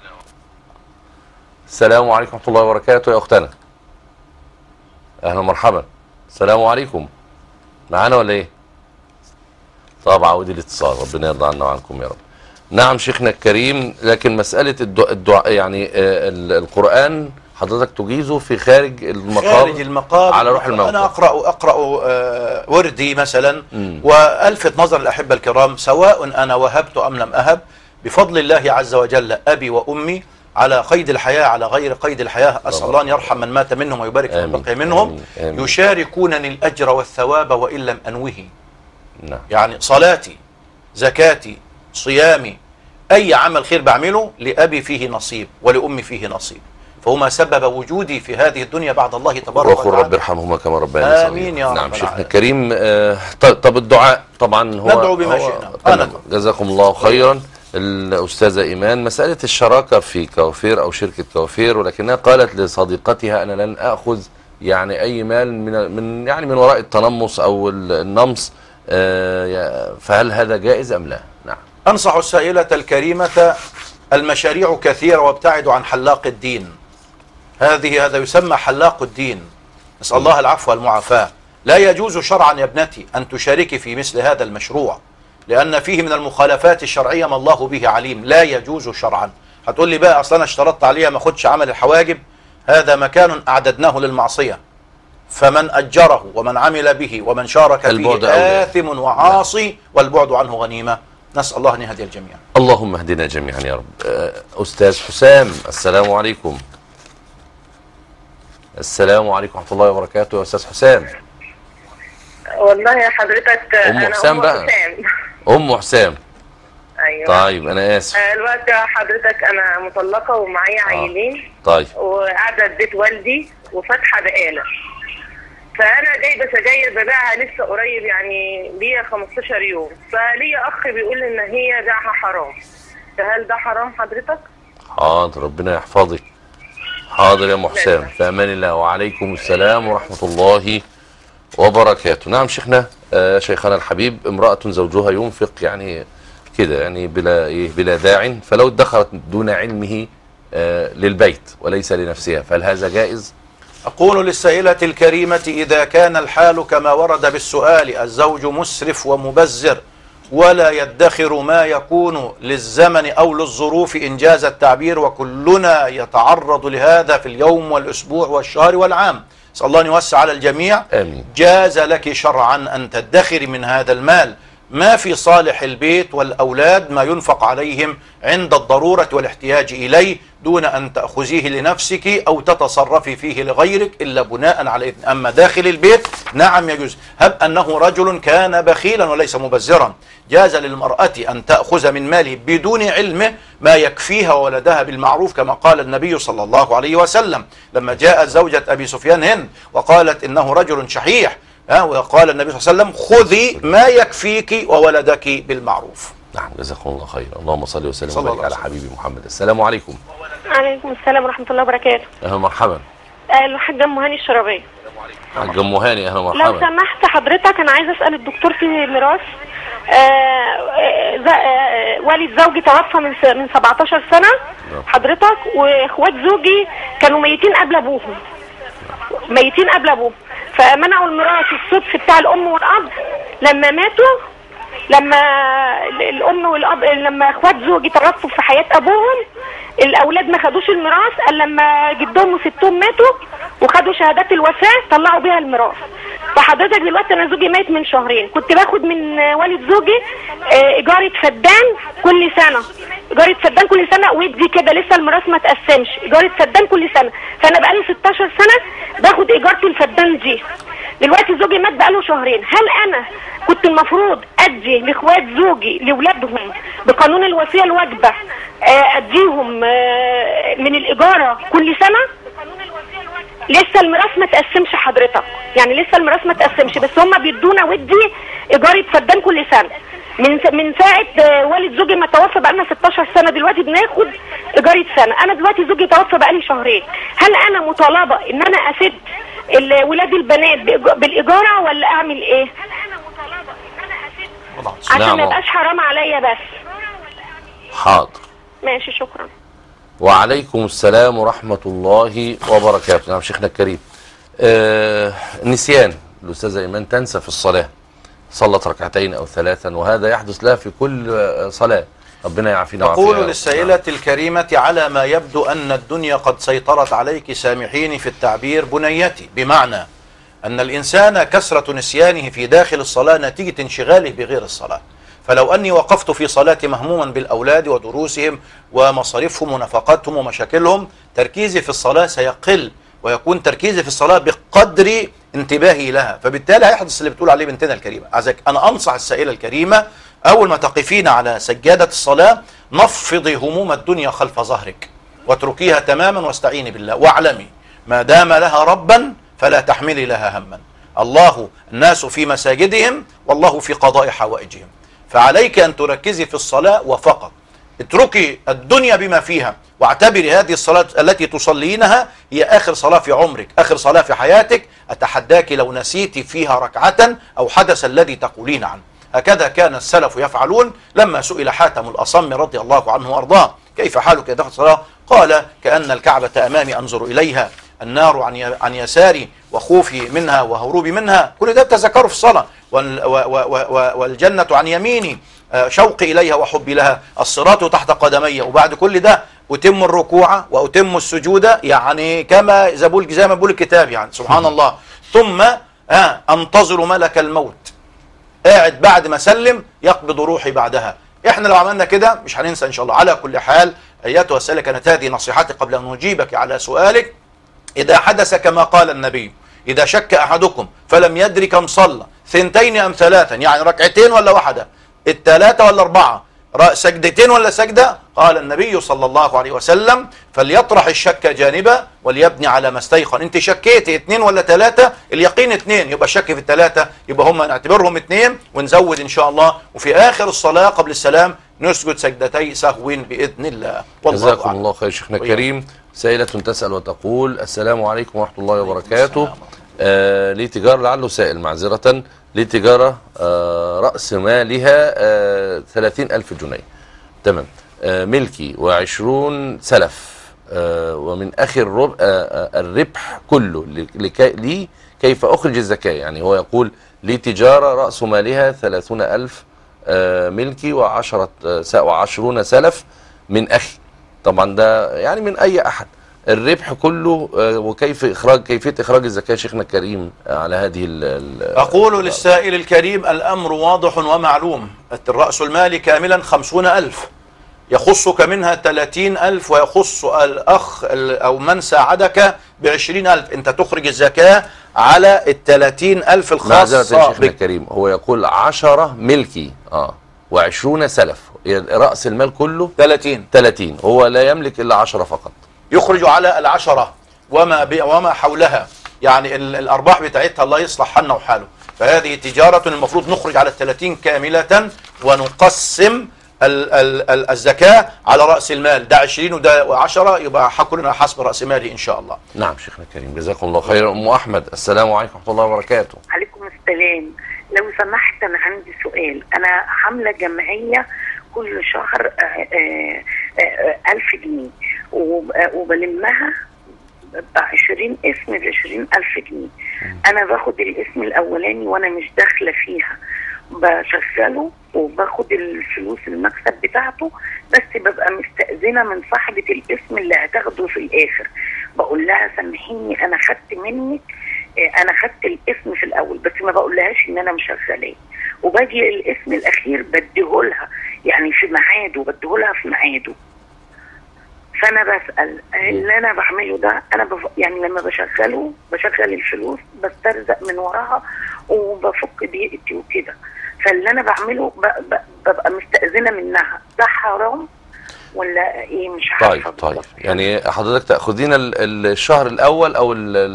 السلام عليكم ورحمة الله وبركاته يا أختنا. أهلا ومرحبا. السلام عليكم. معانا ولا إيه؟ طب عودي الاتصال، ربنا يرضى عنا وعنكم يا رب. نعم شيخنا الكريم، لكن مسألة الدعاء يعني القرآن حضرتك تجيزه في خارج المقام على روح الموتى. أنا أقرأ وردي مثلا وألفت نظر الأحبة الكرام، سواء أنا وهبت أم لم أهب، بفضل الله عز وجل أبي وأمي على قيد الحياة على غير قيد الحياة، أسأل الله أن يرحم من مات منهم ويبارك في من بقي منهم. آمين. يشاركونني الأجر والثواب وإن لم أنوه. نعم. يعني صلاتي، زكاتي، صيامي، أي عمل خير بعمله لأبي فيه نصيب ولأمي فيه نصيب، فهما سبب وجودي في هذه الدنيا بعد الله تبارك وتعالى. وقل رب ارحمهما كما ربياني صغيرا. آمين يا رب. نعم شيخنا الكريم. طب الدعاء طبعا هو ندعو بما شئنا. جزاكم الله خيرا. الأستاذة إيمان، مسألة الشراكة في كوافير أو شركة كوافير، ولكنها قالت لصديقتها أنا لن أخذ يعني أي مال من وراء التنمص أو النمص، فهل هذا جائز أم لا؟ نعم. أنصح السائلة الكريمة، المشاريع كثيرة وابتعدوا عن حلاق الدين. هذا يسمى حلاق الدين، نسأل الله العفو والمعافاة. لا يجوز شرعا يا ابنتي أن تشاركي في مثل هذا المشروع، لأن فيه من المخالفات الشرعية ما الله به عليم. لا يجوز شرعا. هتقول لي بقى أصلا أنا اشترطت عليها ما أخدش عمل الحواجب، هذا مكان أعددناه للمعصية، فمن أجره ومن عمل به ومن شارك فيه آثم وعاصي، والبعد عنه غنيمة. نسأل الله أن يهدي الجميع. اللهم اهدنا جميعا يا رب. أستاذ حسام، السلام عليكم. السلام عليكم ورحمة الله وبركاته يا أستاذ حسام. والله يا حضرتك أم حسام بقى. أم حسام. أيوة. طيب أنا آسف. الوقت حضرتك أنا مطلقة ومعايا عيلين. طيب. وقاعدة في بيت والدي وفاتحة بقالة. فأنا جايبة سجاير ببيعها لسه قريب، يعني ليا 15 يوم، فليا أخ بيقول إن هي بيعها حرام، فهل ده حرام حضرتك؟ حاضر، ربنا يحفظك. حاضر يا أم حسام، في أمان الله. وعليكم السلام ورحمة الله وبركاته. نعم شيخنا، شيخنا الحبيب، امرأة زوجها ينفق يعني كده يعني بلا داع، فلو ادخرت دون علمه للبيت وليس لنفسها، فهل هذا جائز؟ أقول للسائلة الكريمة، إذا كان الحال كما ورد بالسؤال، الزوج مسرف ومبذر ولا يدخر ما يكون للزمن أو للظروف إنجاز التعبير، وكلنا يتعرض لهذا في اليوم والأسبوع والشهر والعام، نسأل الله أن يوسع على الجميع. آمين. جاز لك شرعا أن تدخري من هذا المال ما في صالح البيت والأولاد، ما ينفق عليهم عند الضرورة والاحتياج إليه، دون أن تأخذيه لنفسك أو تتصرفي فيه لغيرك إلا بناء على إذن. أما داخل البيت نعم يجوز. هب أنه رجل كان بخيلا وليس مبذرا، جاز للمرأة أن تأخذ من ماله بدون علمه ما يكفيها وولدها بالمعروف، كما قال النبي صلى الله عليه وسلم لما جاءت زوجة أبي سفيان هند وقالت إنه رجل شحيح، وقال النبي صلى الله عليه وسلم خذي ما يكفيك وولدك بالمعروف. نعم جزاكم الله خير. اللهم صل وسلم صلى وبارك الله على عليه حبيبي محمد. السلام عليكم. عليكم السلام ورحمة الله وبركاته. اهلا مرحبا. الحاجة أم هاني الشرابية. حاج ام هاني اهلا لو مرحبا. سمحت حضرتك أنا عايزة أسأل الدكتور في ميراث. والد زوجي توفى من 17 سنة حضرتك، واخوات زوجي كانوا ميتين قبل ابوهم، ميتين قبل ابوهم، فمنعوا الميراث الصدف بتاع الام والاب لما ماتوا. لما الام والاب لما اخوات زوجي توفوا في حياة ابوهم، الاولاد ما خدوش الميراث، قال لما جدهم وستهم ماتوا وخدوا شهادات الوفاة طلعوا بيها الميراث. فحضرتك دلوقتي انا زوجي مات من شهرين، كنت باخد من والد زوجي ايجارة فدان كل سنة، ايجارة فدان كل سنة، ودي كده لسه الميراث ما تقسمش، ايجارة فدان كل سنة، فانا بقالي 16 سنة باخد ايجارة الفدان دي. دلوقتي زوجي مات بقاله شهرين، هل انا كنت المفروض ادي لاخوات زوجي لاولادهم بقانون الوصية الواجبة اديهم من الايجارة كل سنة؟ لسه الميراث ما تقسمش حضرتك، يعني لسه الميراث ما تقسمش، بس هم بيدونا ودي ايجارة فدان كل سنة. من ساعة والد زوجي ما توفى بقالنا 16 سنة، دلوقتي بناخد ايجارة سنة. انا دلوقتي زوجي توفى بقالي شهرين، هل انا مطالبة ان انا اسد ولاد البنات بالايجارة ولا اعمل ايه؟ عشان ما يبقاش حرام عليا بس. حاضر ماشي شكرا. وعليكم السلام ورحمة الله وبركاته. نعم شيخنا الكريم. نسيان الأستاذة إيمان تنسى في الصلاة، صلت ركعتين أو ثلاثا، وهذا يحدث لها في كل صلاة. ربنا يعافينا ويعافيها. أقول للسائلة الكريمة على ما يبدو أن الدنيا قد سيطرت عليك، سامحيني في التعبير بنيتي، بمعنى أن الإنسان كثرة نسيانه في داخل الصلاة نتيجة انشغاله بغير الصلاة. فلو أني وقفت في صلاتي مهموما بالأولاد ودروسهم ومصاريفهم ونفقاتهم ومشاكلهم، تركيزي في الصلاة سيقل، ويكون تركيزي في الصلاة بقدر انتباهي لها، فبالتالي هيحدث اللي بتقول عليه بنتنا الكريمة. عايزك أنا أنصح السائلة الكريمة أول ما تقفين على سجادة الصلاة نفضي هموم الدنيا خلف ظهرك واتركيها تماما واستعيني بالله، واعلمي ما دام لها ربا فلا تحملي لها هما. الله الناس في مساجدهم والله في قضاء حوائجهم، فعليك أن تركزي في الصلاة وفقط. اتركي الدنيا بما فيها واعتبري هذه الصلاة التي تصلينها هي آخر صلاة في عمرك، آخر صلاة في حياتك. أتحداك لو نسيت فيها ركعة أو حدث الذي تقولين عنه. هكذا كان السلف يفعلون. لما سئل حاتم الأصم رضي الله عنه وأرضاه كيف حالك داخل الصلاة، قال كأن الكعبة أمامي أنظر إليها، النار عن يساري وخوفي منها وهروبي منها. كل ده تذكروا في الصلاة. والجنة عن يميني شوقي إليها وحبي لها، الصراط تحت قدمي. وبعد كل ده أتم الركوع وأتم السجود، يعني كما زي ما بقول الكتاب، يعني سبحان الله. ثم أنتظر ملك الموت، قاعد بعد ما سلم يقبض روحي بعدها. احنا لو عملنا كده مش هننسى ان شاء الله. على كل حال ايتها السائلة، كانت هذه نصيحتي قبل ان اجيبك على سؤالك. اذا حدث كما قال النبي، اذا شك احدكم فلم يدري كم صلى، 2 أم 3، يعني ركعتين ولا واحدة، 3 ولا 4، سجدتين ولا سجدة، قال النبي صلى الله عليه وسلم فليطرح الشك جانبا وليبني على ما استيقن. انت شكيت 2 ولا 3، اليقين 2، يبقى الشك في ال3، يبقى هم نعتبرهم 2 ونزود ان شاء الله. وفي اخر الصلاة قبل السلام نسجد سجدتي سهو بإذن الله. جزاكم الله خير شيخنا الكريم. سائلة تسأل وتقول السلام عليكم ورحمة الله وبركاته. لي تجارة، لعله سائل معذرة، لي تجارة رأس مالها 30,000 جنيه، تمام، ملكي و20 سلف، ومن آخر الربح كله لي كيف أخرج الزكاة؟ يعني هو يقول لي تجارة رأس مالها 30,000 ملكي و20 سلف من أخي، طبعا ده يعني من أي أحد، الربح كله، وكيفية إخراج الزكاة شيخنا الكريم على هذه أقول للسائل الكريم الأمر واضح ومعلوم. الرأس المال كاملا 50,000، يخصك منها 30,000 ويخص الأخ أو من ساعدك ب20,000. أنت تخرج الزكاة على 30,000 الخاصة شيخنا الكريم. هو يقول 10 ملكي و20 سلف، رأس المال كله 30، هو لا يملك إلا 10 فقط، يخرج على 10 وما حولها، يعني الأرباح بتاعتها الله يصلح حالنا وحاله. فهذه تجارة المفروض نخرج على 30 كاملة ونقسم الزكاة على رأس المال، ده 20 وده 10، يبقى كلنا حسب رأس ماله إن شاء الله. نعم شيخنا الكريم جزاكم الله خيرا. أم أحمد السلام عليكم ورحمة الله وبركاته. عليكم السلام. لو سمحت أنا عندي سؤال. أنا حاملة جمعية كل شهر 1000 جنيه وبلمها 20 اسم ب20,000 جنيه. أنا باخد الاسم الأولاني وأنا مش داخلة فيها، بشغله وباخد الفلوس المكسب بتاعته، بس ببقى مستأذنة من صاحبة الاسم اللي هتاخده في الآخر. بقول لها سامحيني أنا خدت منك، أنا خدت الاسم في الأول، بس ما بقولهاش إن أنا مشغلاه، وباجي الاسم الأخير بديهولها يعني في ميعاده، بديهولها في ميعاده. فأنا بسأل اللي أنا بعمله ده، أنا يعني لما بشغل الفلوس بسترزق من وراها وبفك بيئتي وكده، فاللي أنا بعمله ببقى مستأذنة منها. ده حرام ولا إيه؟ مش عارفة. طيب يعني حضرتك تأخذين الشهر الأول أو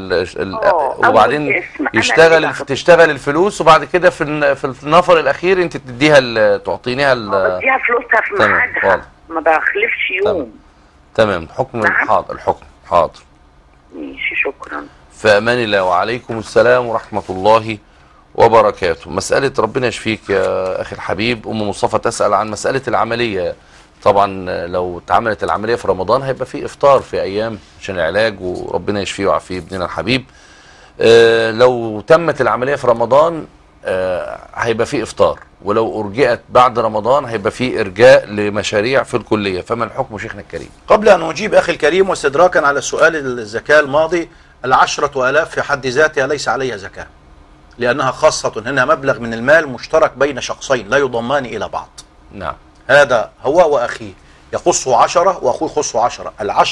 وبعدين تشتغل الفلوس، وبعد كده في النفر الأخير أنت تديها تعطينيها بديها فلوسها في ميعادها، ما بخلفش يوم. تمام. حكم حاضر. الحكم حاضر. ماشي شكرا. في أمان الله. وعليكم السلام ورحمة الله وبركاته. مسألة ربنا يشفيك يا أخي الحبيب. أم مصطفى تسأل عن مسألة العملية. طبعا لو اتعملت العملية في رمضان هيبقى في إفطار في أيام عشان العلاج، وربنا يشفيه ويعافيه ابننا الحبيب. لو تمت العملية في رمضان هيبقى في إفطار، ولو أرجئت بعد رمضان هيبقى في إرجاء لمشاريع في الكلية. فما الحكم شيخنا الكريم؟ قبل أن أجيب أخي الكريم واستدراكا على السؤال الزكاة الماضي، 10,000 في حد ذاتها ليس عليها زكاة، لأنها خاصة هنا مبلغ من المال مشترك بين شخصين لا يضمان إلى بعض. نعم. هذا هو وأخيه يخصه 10 وأخوه يخصه 10.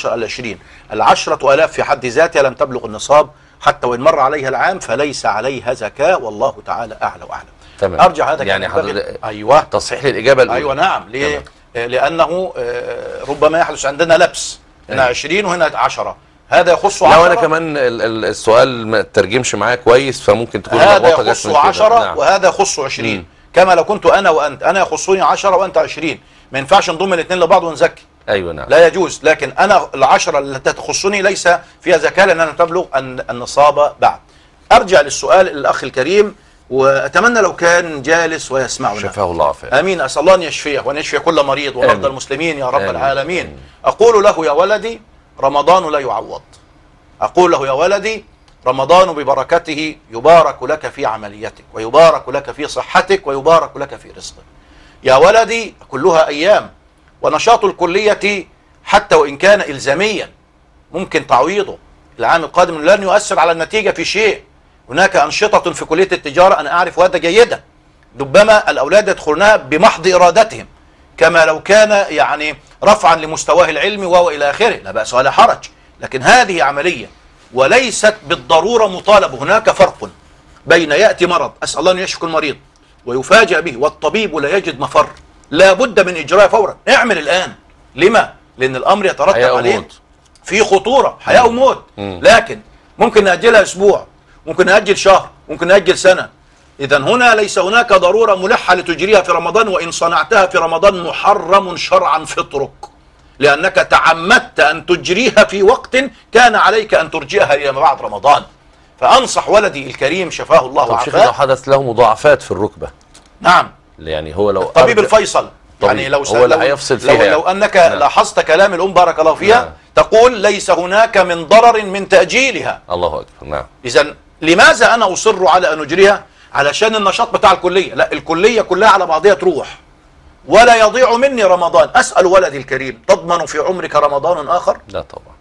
20 10,000 في حد ذاتها لم تبلغ النصاب، حتى وإن مر عليها العام فليس عليها زكاة، والله تعالى أعلى وأعلم. تمام. أرجع هذا يعني أيوة تصحيح للإجابة الأولى. أيوة نعم. ليه؟ لأنه ربما يحدث عندنا لبس، هنا 20 وهنا 10، هذا يخص 10. لو أنا كمان السؤال ما ترجمش معايا كويس فممكن تكون هذا يخص 10 نعم. وهذا يخص 20. كما لو كنت أنا وأنت، أنا يخصني 10 وأنت 20، ما ينفعش نضم الاثنين لبعض ونزكي. أيوة نعم. لا يجوز. لكن أنا 10 التي تخصني ليس فيها زكاة لأن أنا تبلغ النصاب بعد. أرجع للسؤال الأخ الكريم، وأتمنى لو كان جالس ويسمعنا. شفاه الله عافية. آمين. أسأل الله أن يشفيه وأن يشفي كل مريض ومرضى المسلمين يا رب العالمين. أقول له يا ولدي رمضان لا يعوض. أقول له يا ولدي رمضان ببركته يبارك لك في عمليتك، ويبارك لك في صحتك، ويبارك لك في رزقك. يا ولدي كلها أيام، ونشاط الكلية حتى وإن كان إلزاميا ممكن تعويضه العام القادم، لن يؤثر على النتيجة في شيء. هناك أنشطة في كلية التجارة أنا أعرف هذا جيدا، ربما الأولاد يدخلونها بمحض إرادتهم، كما لو كان يعني رفعا لمستواه العلمي وهو إلى آخره، لا بأس ولا حرج. لكن هذه عملية وليست بالضرورة مطالبة. هناك فرق بين يأتي مرض، أسأل الله أن يشفي المريض، ويفاجأ به والطبيب لا يجد مفر، لا بد من إجراء فورا. اعمل الآن. لما؟ لأن الأمر يترتب عليه في خطورة، حياة وموت. لكن ممكن نأجلها أسبوع، ممكن نأجل شهر، ممكن نأجل سنة. إذا هنا ليس هناك ضرورة ملحة لتجريها في رمضان، وإن صنعتها في رمضان محرم شرعا فطرك، لأنك تعمدت أن تجريها في وقت كان عليك أن ترجئها إلى بعد رمضان. فأنصح ولدي الكريم شفاه الله وعافاه. لو حدث له مضاعفات في الركبة، نعم، يعني هو لو الطبيب الفيصل يعني لو هو اللي هيفصل فيها. لو أنك لاحظت كلام الأم بارك الله فيها تقول ليس هناك من ضرر من تأجيلها. الله أكبر. نعم. إذن لماذا أنا أصر على أن أجريها؟ علشان النشاط بتاع الكلية. لا، الكلية كلها على بعضها تروح ولا يضيع مني رمضان. أسأل ولدي الكريم تضمن في عمرك رمضان آخر؟ لا طبعا.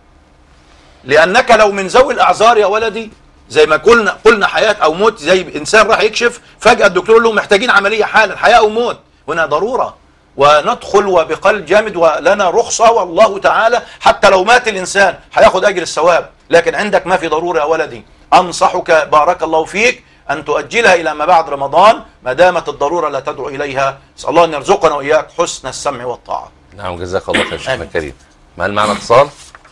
لأنك لو من ذوي الأعذار يا ولدي، زي ما قلنا حياة أو موت، زي إنسان راح يكشف فجأة الدكتور يقول له محتاجين عملية حالا، حياة أو موت، هنا ضرورة وندخل وبقلب جامد ولنا رخصة، والله تعالى حتى لو مات الإنسان هياخد أجر الثواب. لكن عندك ما في ضرورة يا ولدي، أنصحك بارك الله فيك أن تؤجلها إلى ما بعد رمضان ما دامت الضرورة لا تدعو إليها. أسأل الله أن يرزقنا وإياك حسن السمع والطاعة. نعم جزاك الله خير شيخنا الكريم. هل معنا اتصال؟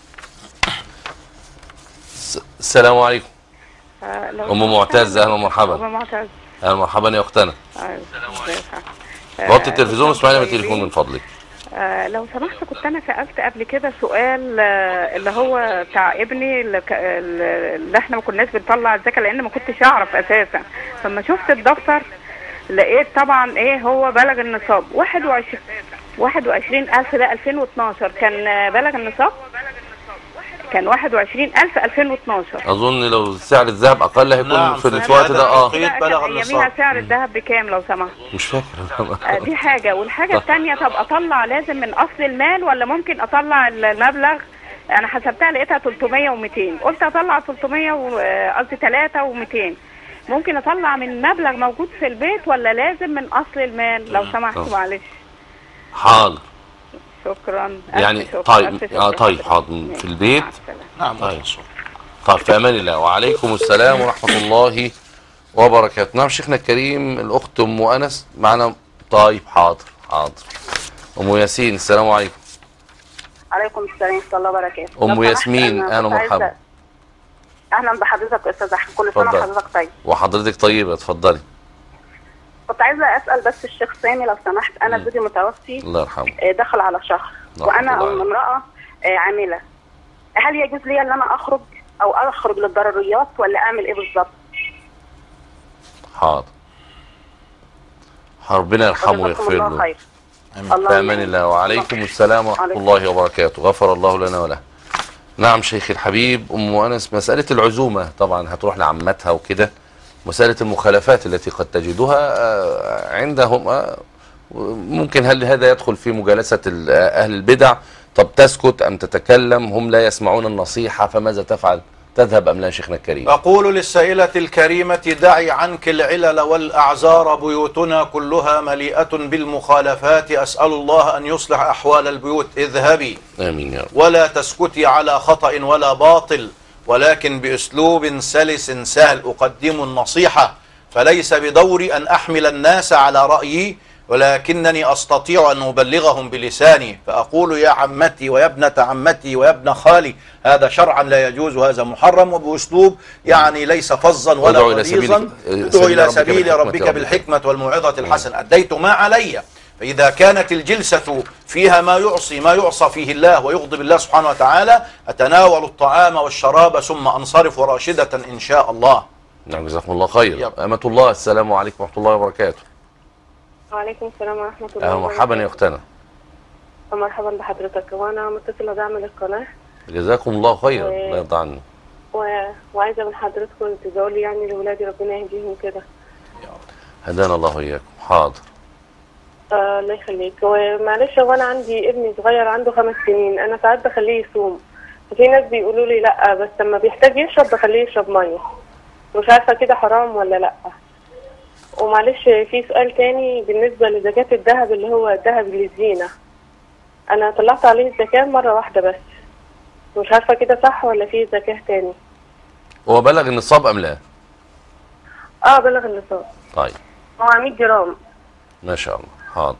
السلام عليكم. أم معتز، أهلا ومرحبا. أم معتز. أهلا ومرحبا يا أختنا. السلام عليكم. وطي التلفزيون واسمعينا بالتليفون من فضلك. لو سمحت، كنت انا سالت قبل كده سؤال اللي هو بتاع ابني اللي احنا ما كناش بنطلع الزكاه لان ما كنتش اعرف اساسا. فلما شفت الدفتر لقيت طبعا هو بلغ النصاب 21,000 ده 2012 كان بلغ النصاب، كان 21,000 2012. اظن لو سعر الذهب اقل هيكون في الوقت ده. بلغ النصاب. اياميها سعر الذهب بكام لو سمحت؟ مش فاكر. دي حاجه. والحاجه الثانيه، طب اطلع لازم من اصل المال ولا ممكن اطلع المبلغ؟ انا حسبتها لقيتها 300 و200، قلت اطلع 300 قصدي 3 و200. ممكن اطلع من مبلغ موجود في البيت ولا لازم من اصل المال لو سمحت؟ معلش. حاضر. شكرا. يعني طيب حاضر في البيت. نعم. طيب في امان الله. وعليكم السلام ورحمه الله وبركاته. نعم شيخنا الكريم، الاخت ام انس معنا. طيب حاضر. ام ياسين، السلام عليكم. عليكم السلام ورحمه الله وبركاته. ام ياسمين، اهلا ومرحبا. اهلا بحضرتك يا استاذ احمد، كل سنه وحضرتك طيب. وحضرتك طيبه، اتفضلي. كنت عايزه اسال بس الشيخ سامي لو سمحت. انا زوجي متوفي الله يرحمه، دخل على شهر، وانا امراه عامله. هل يجوز لي ان انا اخرج للضروريات ولا اعمل ايه بالظبط؟ حاضر. ربنا يرحمه ويغفر له. في امان الله. وعليكم السلام ورحمه الله وبركاته. غفر الله لنا وله. نعم شيخي الحبيب. ام انس، مساله العزومه طبعا هتروح لعمتها وكده. مساله المخالفات التي قد تجدها عندهم، ممكن هل هذا يدخل في مجالسه اهل البدع؟ طب تسكت ام تتكلم؟ هم لا يسمعون النصيحه، فماذا تفعل؟ تذهب ام لا شيخنا الكريم؟ أقول للسائلة الكريمة: دعي عنك العلل والأعذار، بيوتنا كلها مليئة بالمخالفات، أسأل الله أن يصلح أحوال البيوت. اذهبي آمين يا رب. ولا تسكتي على خطأ ولا باطل، ولكن بأسلوب سلس سهل أقدم النصيحة، فليس بدوري أن أحمل الناس على رأيي، ولكنني أستطيع أن أبلغهم بلساني، فأقول: يا عمتي ويا ابنة عمتي ويا ابن خالي، هذا شرعا لا يجوز وهذا محرم، وبأسلوب يعني ليس فظا ولا غليظا. ادعو إلى سبيل ربك بالحكمة والموعظة الحسنة. أديت ما علي. فإذا كانت الجلسة فيها ما يعصى فيه الله ويغضب الله سبحانه وتعالى، أتناول الطعام والشراب ثم أنصرف راشدة إن شاء الله. نعم جزاكم الله خير. أمة الله، السلام عليكم ورحمة الله وبركاته. وعليكم السلام ورحمة الله. أهلا ومرحبا يا أختنا. مرحبا بحضرتك. وأنا متصلة بعمل القناة. جزاكم الله خير. الله يرضى عنك. وعايزة من حضرتكم تدعوا لي يعني لأولادي ربنا يهديهم كده. هدانا الله وإياكم. حاضر. الله يخليك. ومعلش، هو أنا عندي ابني صغير عنده 5 سنين، أنا ساعات بخليه يصوم، ففي ناس بيقولوا لي لأ، بس لما بيحتاج يشرب بخليه يشرب مية. مش عارفة كده حرام ولا لأ. ومعلش في سؤال تاني بالنسبة لزكاة الذهب، اللي هو الذهب للزينة. أنا طلعت عليه الزكاة مرة واحدة بس، مش عارفة كده صح ولا في زكاة تاني؟ هو بلغ النصاب أم لا؟ بلغ النصاب. طيب. هو 100 جرام. ما شاء الله.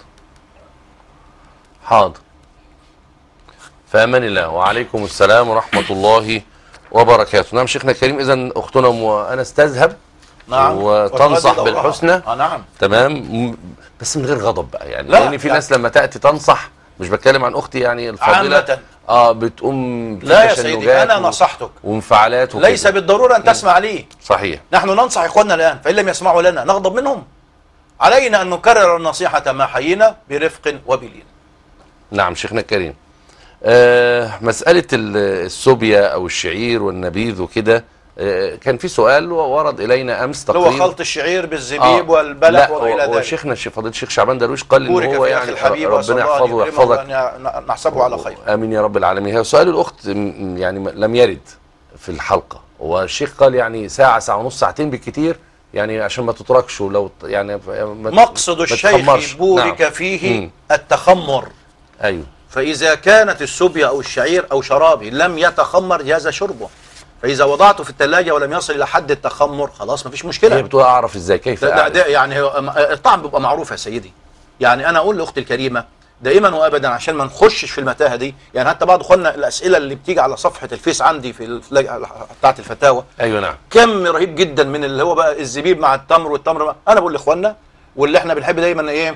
حاضر. في أمان الله. وعليكم السلام ورحمة الله وبركاته. نعم شيخنا الكريم، إذا أختنا أم أنس تذهب وتنصح بالحسنى. نعم. تمام، بس من غير غضب بقى يعني، لان في ناس لما تاتي تنصح، مش بتكلم عن اختي يعني الفاضله بتقوم لا يا سيدي، انا نصحتك وانفعالات ليس بالضروره ان تسمع لي. صحيح. نحن ننصح اخواننا الان، فان لم يسمعوا لنا نغضب منهم. علينا ان نكرر النصيحه ما حيينا برفق وبلين. نعم شيخنا الكريم. مساله السوبيا او الشعير والنبيذ وكده، كان في سؤال ورد الينا امس تقريبا، هو خلط الشعير بالزبيب والبلح والى ذلك. وشيخنا فضيله الشيخ شعبان درويش قال ان هو يعني ربنا يحفظه ويحفظك، نحسبه على خير. امين يا رب العالمين. هو سؤال الاخت يعني لم يرد في الحلقه، والشيخ قال يعني ساعه، ساعه ونص، ساعتين بالكثير، يعني عشان ما تتركش، ولو يعني مقصد الشيخ بورك فيه التخمر. ايوه. فاذا كانت السوبيا او الشعير او شرابه لم يتخمر جاز شربه، فإذا وضعته في الثلاجة ولم يصل إلى حد التخمر خلاص مفيش مشكلة. هي بتقول أعرف إزاي كيف ده يعني الطعم بيبقى معروف يا سيدي. يعني أنا أقول لأختي الكريمة دائما وأبدا عشان ما نخشش في المتاهة دي، يعني حتى بعض أخواننا الأسئلة اللي بتيجي على صفحة الفيس عندي في بتاعت الفتاوى، أيوة نعم، كم رهيب جدا من اللي هو بقى الزبيب مع التمر والتمر أنا بقول لإخواننا، واللي إحنا بنحب دايما إيه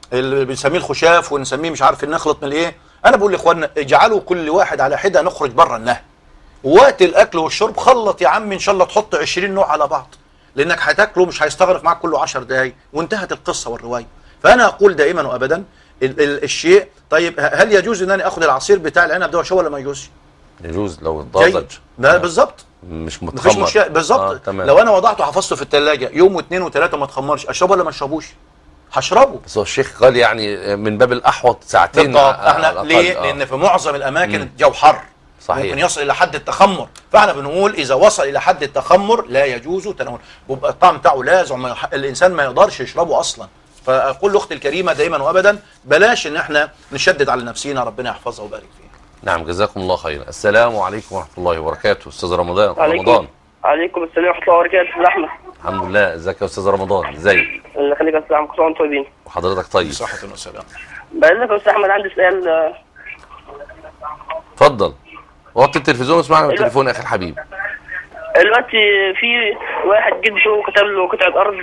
اللي بنسميه الخشاف ونسميه مش عارف نخلط من ايه. انا بقول لاخواننا اجعلوا كل واحد على حده نخرج بره النهي. ووقت الاكل والشرب خلط يا عم ان شاء الله تحط 20 نوع على بعض، لانك هتاكله مش هيستغرق معاك كله 10 دقايق وانتهت القصه والروايه. فانا اقول دائما وابدا الشيء. طيب هل يجوز ان انا اخد العصير بتاع العنب ده واشربه ولا ما يجوزش؟ يجوز لو اتضاجج. ده بالظبط مش متخمر. مفيش بالظبط. لو انا وضعته حفظته في الثلاجه يوم واثنين وثلاثه ما اتخمرش، اشربه ولا ما اشربوش؟ هشربه. بس هو الشيخ قال يعني من باب الاحوط ساعتين. بالضبط. احنا ليه؟ لان في معظم الاماكن الجو حر، صحيح، ممكن يصل الى حد التخمر. فاحنا بنقول اذا وصل الى حد التخمر لا يجوز تناول، ويبقى الطعم بتاعه لاذع، الانسان ما يقدرش يشربه اصلا. فاقول لاختي الكريمه دائما وابدا بلاش ان احنا نشدد على نفسنا، ربنا يحفظها ويبارك فيها. نعم جزاكم الله خيرا. السلام عليكم ورحمه الله وبركاته. استاذ رمضان. عليكم السلام ورحمه الله وبركاته. استاذ احمد. الحمد لله. ازيك يا استاذ رمضان؟ ازيك؟ الله يخليك يا استاذ احمد، كل سنه وانتم طيبين. وحضرتك طيب. صحه وسلام. بقول لك يا استاذ احمد عندي سؤال. اتفضل. وطي التلفزيون واسمعنا من التليفون يا اخي الحبيب. دلوقتي في واحد جده كتب له قطعه ارض.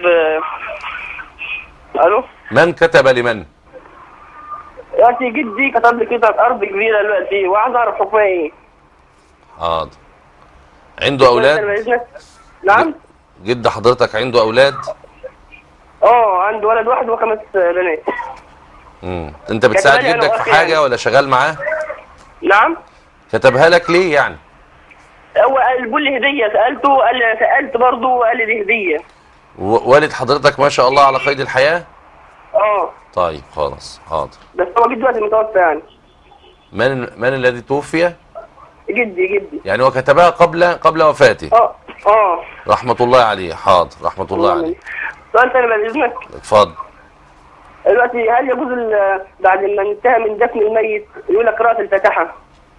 الو. من كتب لمن؟ دلوقتي جدي كتب لي قطعه ارض كبيره دلوقتي وعايز اعرف حكمها ايه. حاضر. عنده اولاد؟ نعم. جد حضرتك عنده اولاد؟ عنده ولد واحد وخمس بنات. انت بتساعد جدك في حاجه يعني، ولا شغال معاه؟ نعم. كتبها لك ليه يعني؟ هو بيقول لي هديه، سالته قال لي، سالت برضه قال لي دي هديه. والد حضرتك ما شاء الله على قيد الحياه؟ طيب خلاص حاضر. بس هو جدي دلوقتي متوفى يعني. من الذي توفي؟ جدي. يعني هو كتبها قبل وفاته؟ رحمه الله عليه. حاضر، رحمه الله عليه. سؤال ثاني بعد اذنك. اتفضل. دلوقتي هل يجوز بعد ما انتهى من دفن الميت يقول لك قراءة الفاتحة؟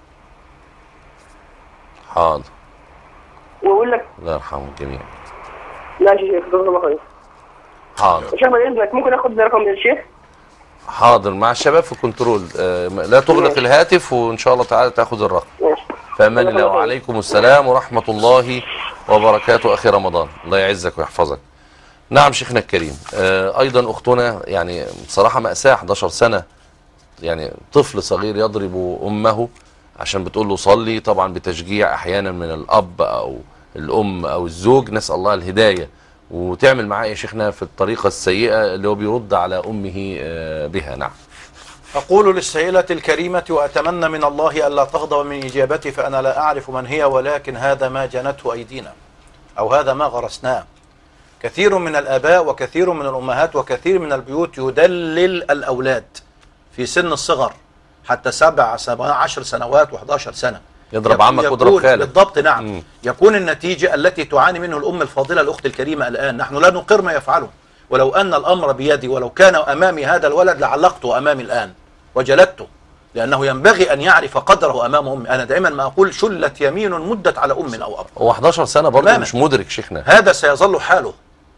حاضر. ويقول لك الله يرحمه الجميع. ماشي يا شيخ، جزاك الله خير. حاضر. شيخ بعد اذنك ممكن اخد رقم من الشيخ؟ حاضر، مع الشباب في كنترول. لا تغلق الهاتف وان شاء الله تعالى تاخذ الرقم. فامان الله. وعليكم السلام ورحمه الله وبركاته. اخي رمضان الله يعزك ويحفظك. نعم شيخنا الكريم. ايضا اختنا يعني بصراحه مأساة. 11 سنه يعني طفل صغير يضرب امه عشان بتقول له صلي، طبعا بتشجيع احيانا من الاب او الام او الزوج، نسال الله الهدايه، وتعمل معاه يا شيخنا في الطريقه السيئه اللي هو بيرد على امه بها. نعم. أقول للسائلة الكريمة وأتمنى من الله ألا تغضب من إجابتي، فأنا لا أعرف من هي، ولكن هذا ما جنته أيدينا أو هذا ما غرسناه. كثير من الآباء وكثير من الأمهات وكثير من البيوت يدلل الأولاد في سن الصغر حتى 7 10 سنوات و11 سنة. يضرب عمك ويضرب خالك. بالضبط. نعم. يكون النتيجة التي تعاني منه الأم الفاضلة الأخت الكريمة الآن. نحن لا نقر ما يفعله، ولو أن الأمر بيدي ولو كان أمامي هذا الولد لعلقته أمامي الآن وجلدته، لأنه ينبغي أن يعرف قدره أمام أمي. أنا دائما ما أقول شلت يمين مدت على أم أو أب. هو 11 سنة برضه مش مدرك شيخنا. هذا سيظل حاله.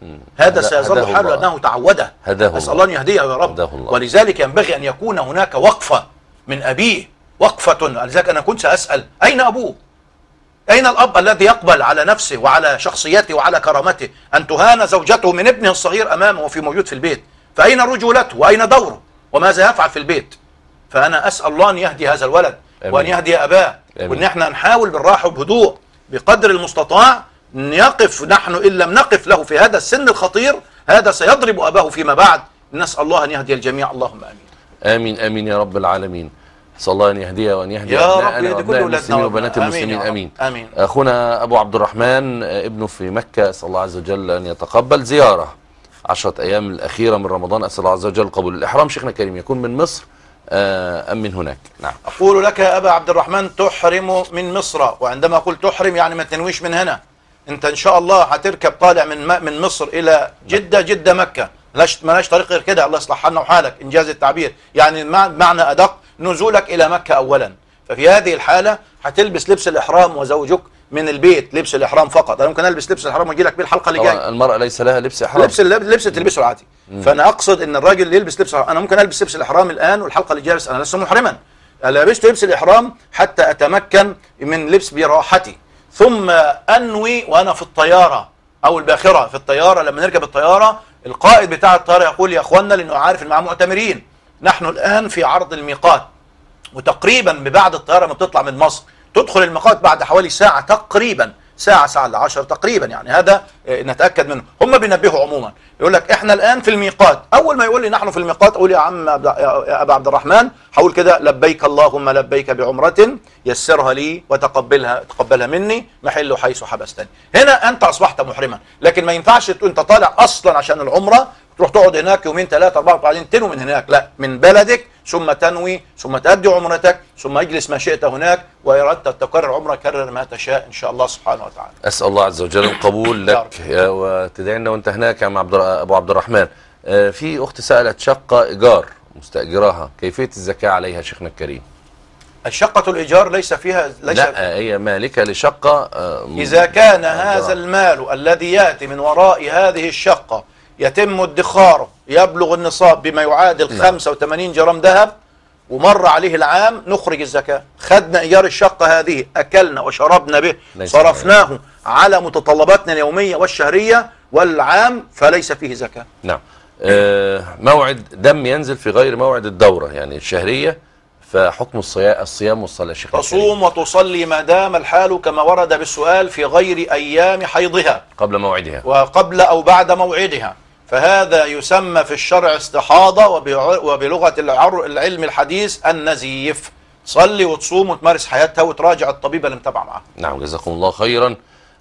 هذا سيظل حاله لأنه تعوده. أسأل الله أن يهديه يا رب. ولذلك ينبغي أن يكون هناك وقفة من أبيه، وقفة. لذلك أنا كنت سأسأل أين أبوه؟ أين الأب الذي يقبل على نفسه وعلى شخصيته وعلى كرامته أن تهان زوجته من ابنه الصغير أمامه وفي موجود في البيت؟ فأين رجولته وأين دوره وماذا يفعل في البيت؟ فأنا أسأل الله أن يهدي هذا الولد وأن يهدي أباه، وأن احنا نحاول بالراحة وبهدوء بقدر المستطاع نقف. نحن إن لم نقف له في هذا السن الخطير هذا سيضرب أباه فيما بعد. نسأل الله أن يهدي الجميع. اللهم آمين. آمين آمين يا رب العالمين. أسأل الله أن يهديه وأن يهدي أبنائنا وأبناء المسلمين وبنات المسلمين. آمين. آمين. أخونا أبو عبد الرحمن ابنه في مكة، أسأل الله عز وجل أن يتقبل زيارة 10 أيام الأخيرة من رمضان، أسأل الله عز وجل قبول الإحرام. شيخنا الكريم يكون من مصر أم من هناك؟ نعم. أقول لك يا أبا عبد الرحمن تحرم من مصر، وعندما أقول تحرم يعني ما تنويش من هنا. أنت إن شاء الله هتركب طالع من مصر إلى جدة مكة، ملاش طريق غير كده. الله يصلح حالنا وحالك إنجاز التعبير. يعني معنى أدق نزولك إلى مكة أولا. ففي هذه الحالة هتلبس لبس الإحرام وزوجك من البيت لبس الإحرام فقط. أنا ممكن ألبس لبس الإحرام وأجي لك بيه الحلقة اللي جاية. المرأة ليس لها لبس إحرام. لبس تلبسه عادي. فأنا أقصد إن الراجل اللي يلبس لبس، أنا ممكن ألبس لبس الإحرام الآن والحلقة اللي جاية، بس أنا لسه محرما. لبست لبس الإحرام حتى أتمكن من لبس براحتي، ثم أنوي وأنا في الطيارة أو الباخرة في الطيارة. لما نركب الطيارة القائد بتاع الطياره يقول يا اخوانا، لانه عارف ان معاه معتمرين، نحن الان في عرض الميقات، وتقريبا ببعد الطياره ما بتطلع من مصر تدخل الميقات بعد حوالي ساعه تقريبا، ساعه الا 10 تقريبا، يعني هذا نتاكد منه. هم بينبهوا عموما، يقول لك احنا الان في الميقات. اول ما يقول لي نحن في الميقات اقول يا عم يا ابا عبد الرحمن، هقول كده لبيك اللهم لبيك بعمره يسرها لي تقبلها مني محل حيث حبستني. هنا انت اصبحت محرما، لكن ما ينفعش انت طالع اصلا عشان العمره تروح تقعد هناك يومين ثلاثه اربعه وبعدين تنوي من هناك، لا، من بلدك ثم تنوي ثم تؤدي عمرتك ثم اجلس ما شئت هناك، واردت تكرر عمره كرر ما تشاء ان شاء الله سبحانه وتعالى. اسال الله عز وجل القبول لك وتدعي لنا وانت هناك يا عم ابو عبد الرحمن. في اخت سالت شقه ايجار مستاجراها، كيفيه الزكاه عليها شيخنا الكريم؟ الشقه الايجار ليس فيها لا، هي مالكه لشقه. اذا كان هذا المال الذي ياتي من وراء هذه الشقه يتم ادخاره يبلغ النصاب بما يعادل 85 جرام ذهب ومر عليه العام، نخرج الزكاة. خدنا إيجار الشقة هذه، أكلنا وشربنا به، صرفناه على متطلباتنا اليومية والشهرية والعام، فليس فيه زكاة. نعم. موعد دم ينزل في غير موعد الدورة يعني الشهرية، فحكم الصيام والصلاة شيخ؟ تصوم وتصلي ما دام الحال كما ورد بالسؤال في غير أيام حيضها، قبل موعدها وقبل أو بعد موعدها، فهذا يسمى في الشرع استحاضة، وبلغة العلم الحديث النزيف. صلي وتصوم وتمارس حياتها وتراجع الطبيب اللي متابعه معاه. نعم، جزاكم الله خيرا.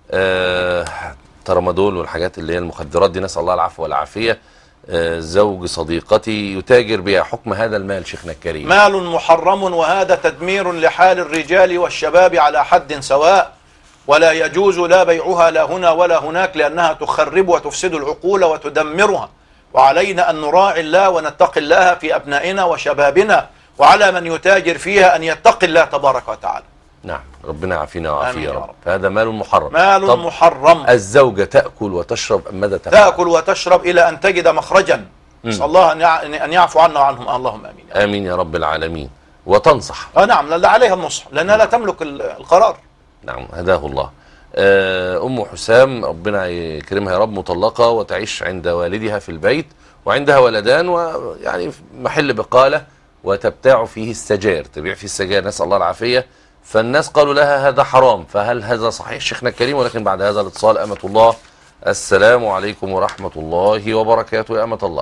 ترامادول والحاجات اللي هي المخدرات دي، نسأل الله العفو والعافية. زوج صديقتي يتاجر بها، حكم هذا المال شيخنا الكريم؟ مال محرم، وهذا تدمير لحال الرجال والشباب على حد سواء، ولا يجوز لا بيعها لا هنا ولا هناك، لأنها تخرب وتفسد العقول وتدمرها. وعلينا أن نراعي الله ونتقي الله في أبنائنا وشبابنا، وعلى من يتاجر فيها أن يتقي الله تبارك وتعالى. نعم، ربنا يعافينا ويعافيه يا رب. فهذا مال محرم. مال محرم. الزوجة تأكل وتشرب أم ماذا تفعل؟ تأكل وتشرب إلى أن تجد مخرجا. نسأل الله أن يعفو عنا وعنهم، اللهم آمين. آمين يا رب العالمين. وتنصح؟ نعم، لا عليها النصح لأنها لا تملك القرار. نعم، هداه الله. أم حسام ربنا يكرمها يا رب، مطلقة وتعيش عند والدها في البيت، وعندها ولدان، ويعني محل بقالة وتبتاع فيه السجاير، تبيع فيه السجاير، نسأل الله العافية. فالناس قالوا لها هذا حرام، فهل هذا صحيح شيخنا الكريم؟ ولكن بعد هذا الاتصال أمة الله. السلام عليكم ورحمة الله وبركاته يا أمة الله.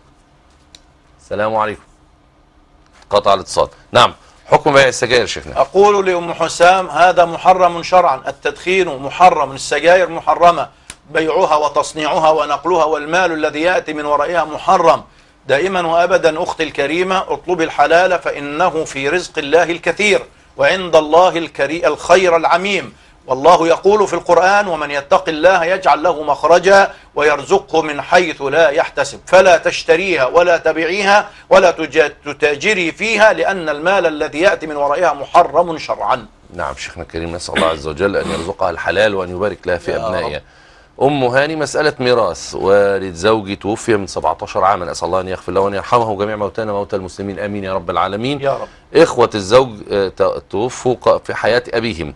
السلام عليكم. قطع الاتصال. نعم، حكم بيع السجاير شيخنا. أقول لأم حسام هذا محرم شرعا، التدخين محرم، السجاير محرمة، بيعها وتصنيعها ونقلها والمال الذي يأتي من ورائها محرم. دائما وأبدا أختي الكريمة اطلبي الحلال، فإنه في رزق الله الكثير، وعند الله الخير العميم. والله يقول في القرآن ومن يتق الله يجعل له مخرجا ويرزقه من حيث لا يحتسب. فلا تشتريها ولا تبيعيها ولا تتاجري فيها، لأن المال الذي يأتي من ورائها محرم شرعا. نعم شيخنا الكريم، نسأل الله عز وجل أن يرزقها الحلال وأن يبارك لها في أبنائها. أم هاني، مسألة ميراث، والد زوجي توفي من 17 عاما، أسأل الله أن يغفر له وأن يرحمه وجميع موتانا موتى المسلمين، آمين يا رب العالمين. يا رب. إخوة الزوج توفوا في حياة أبيهم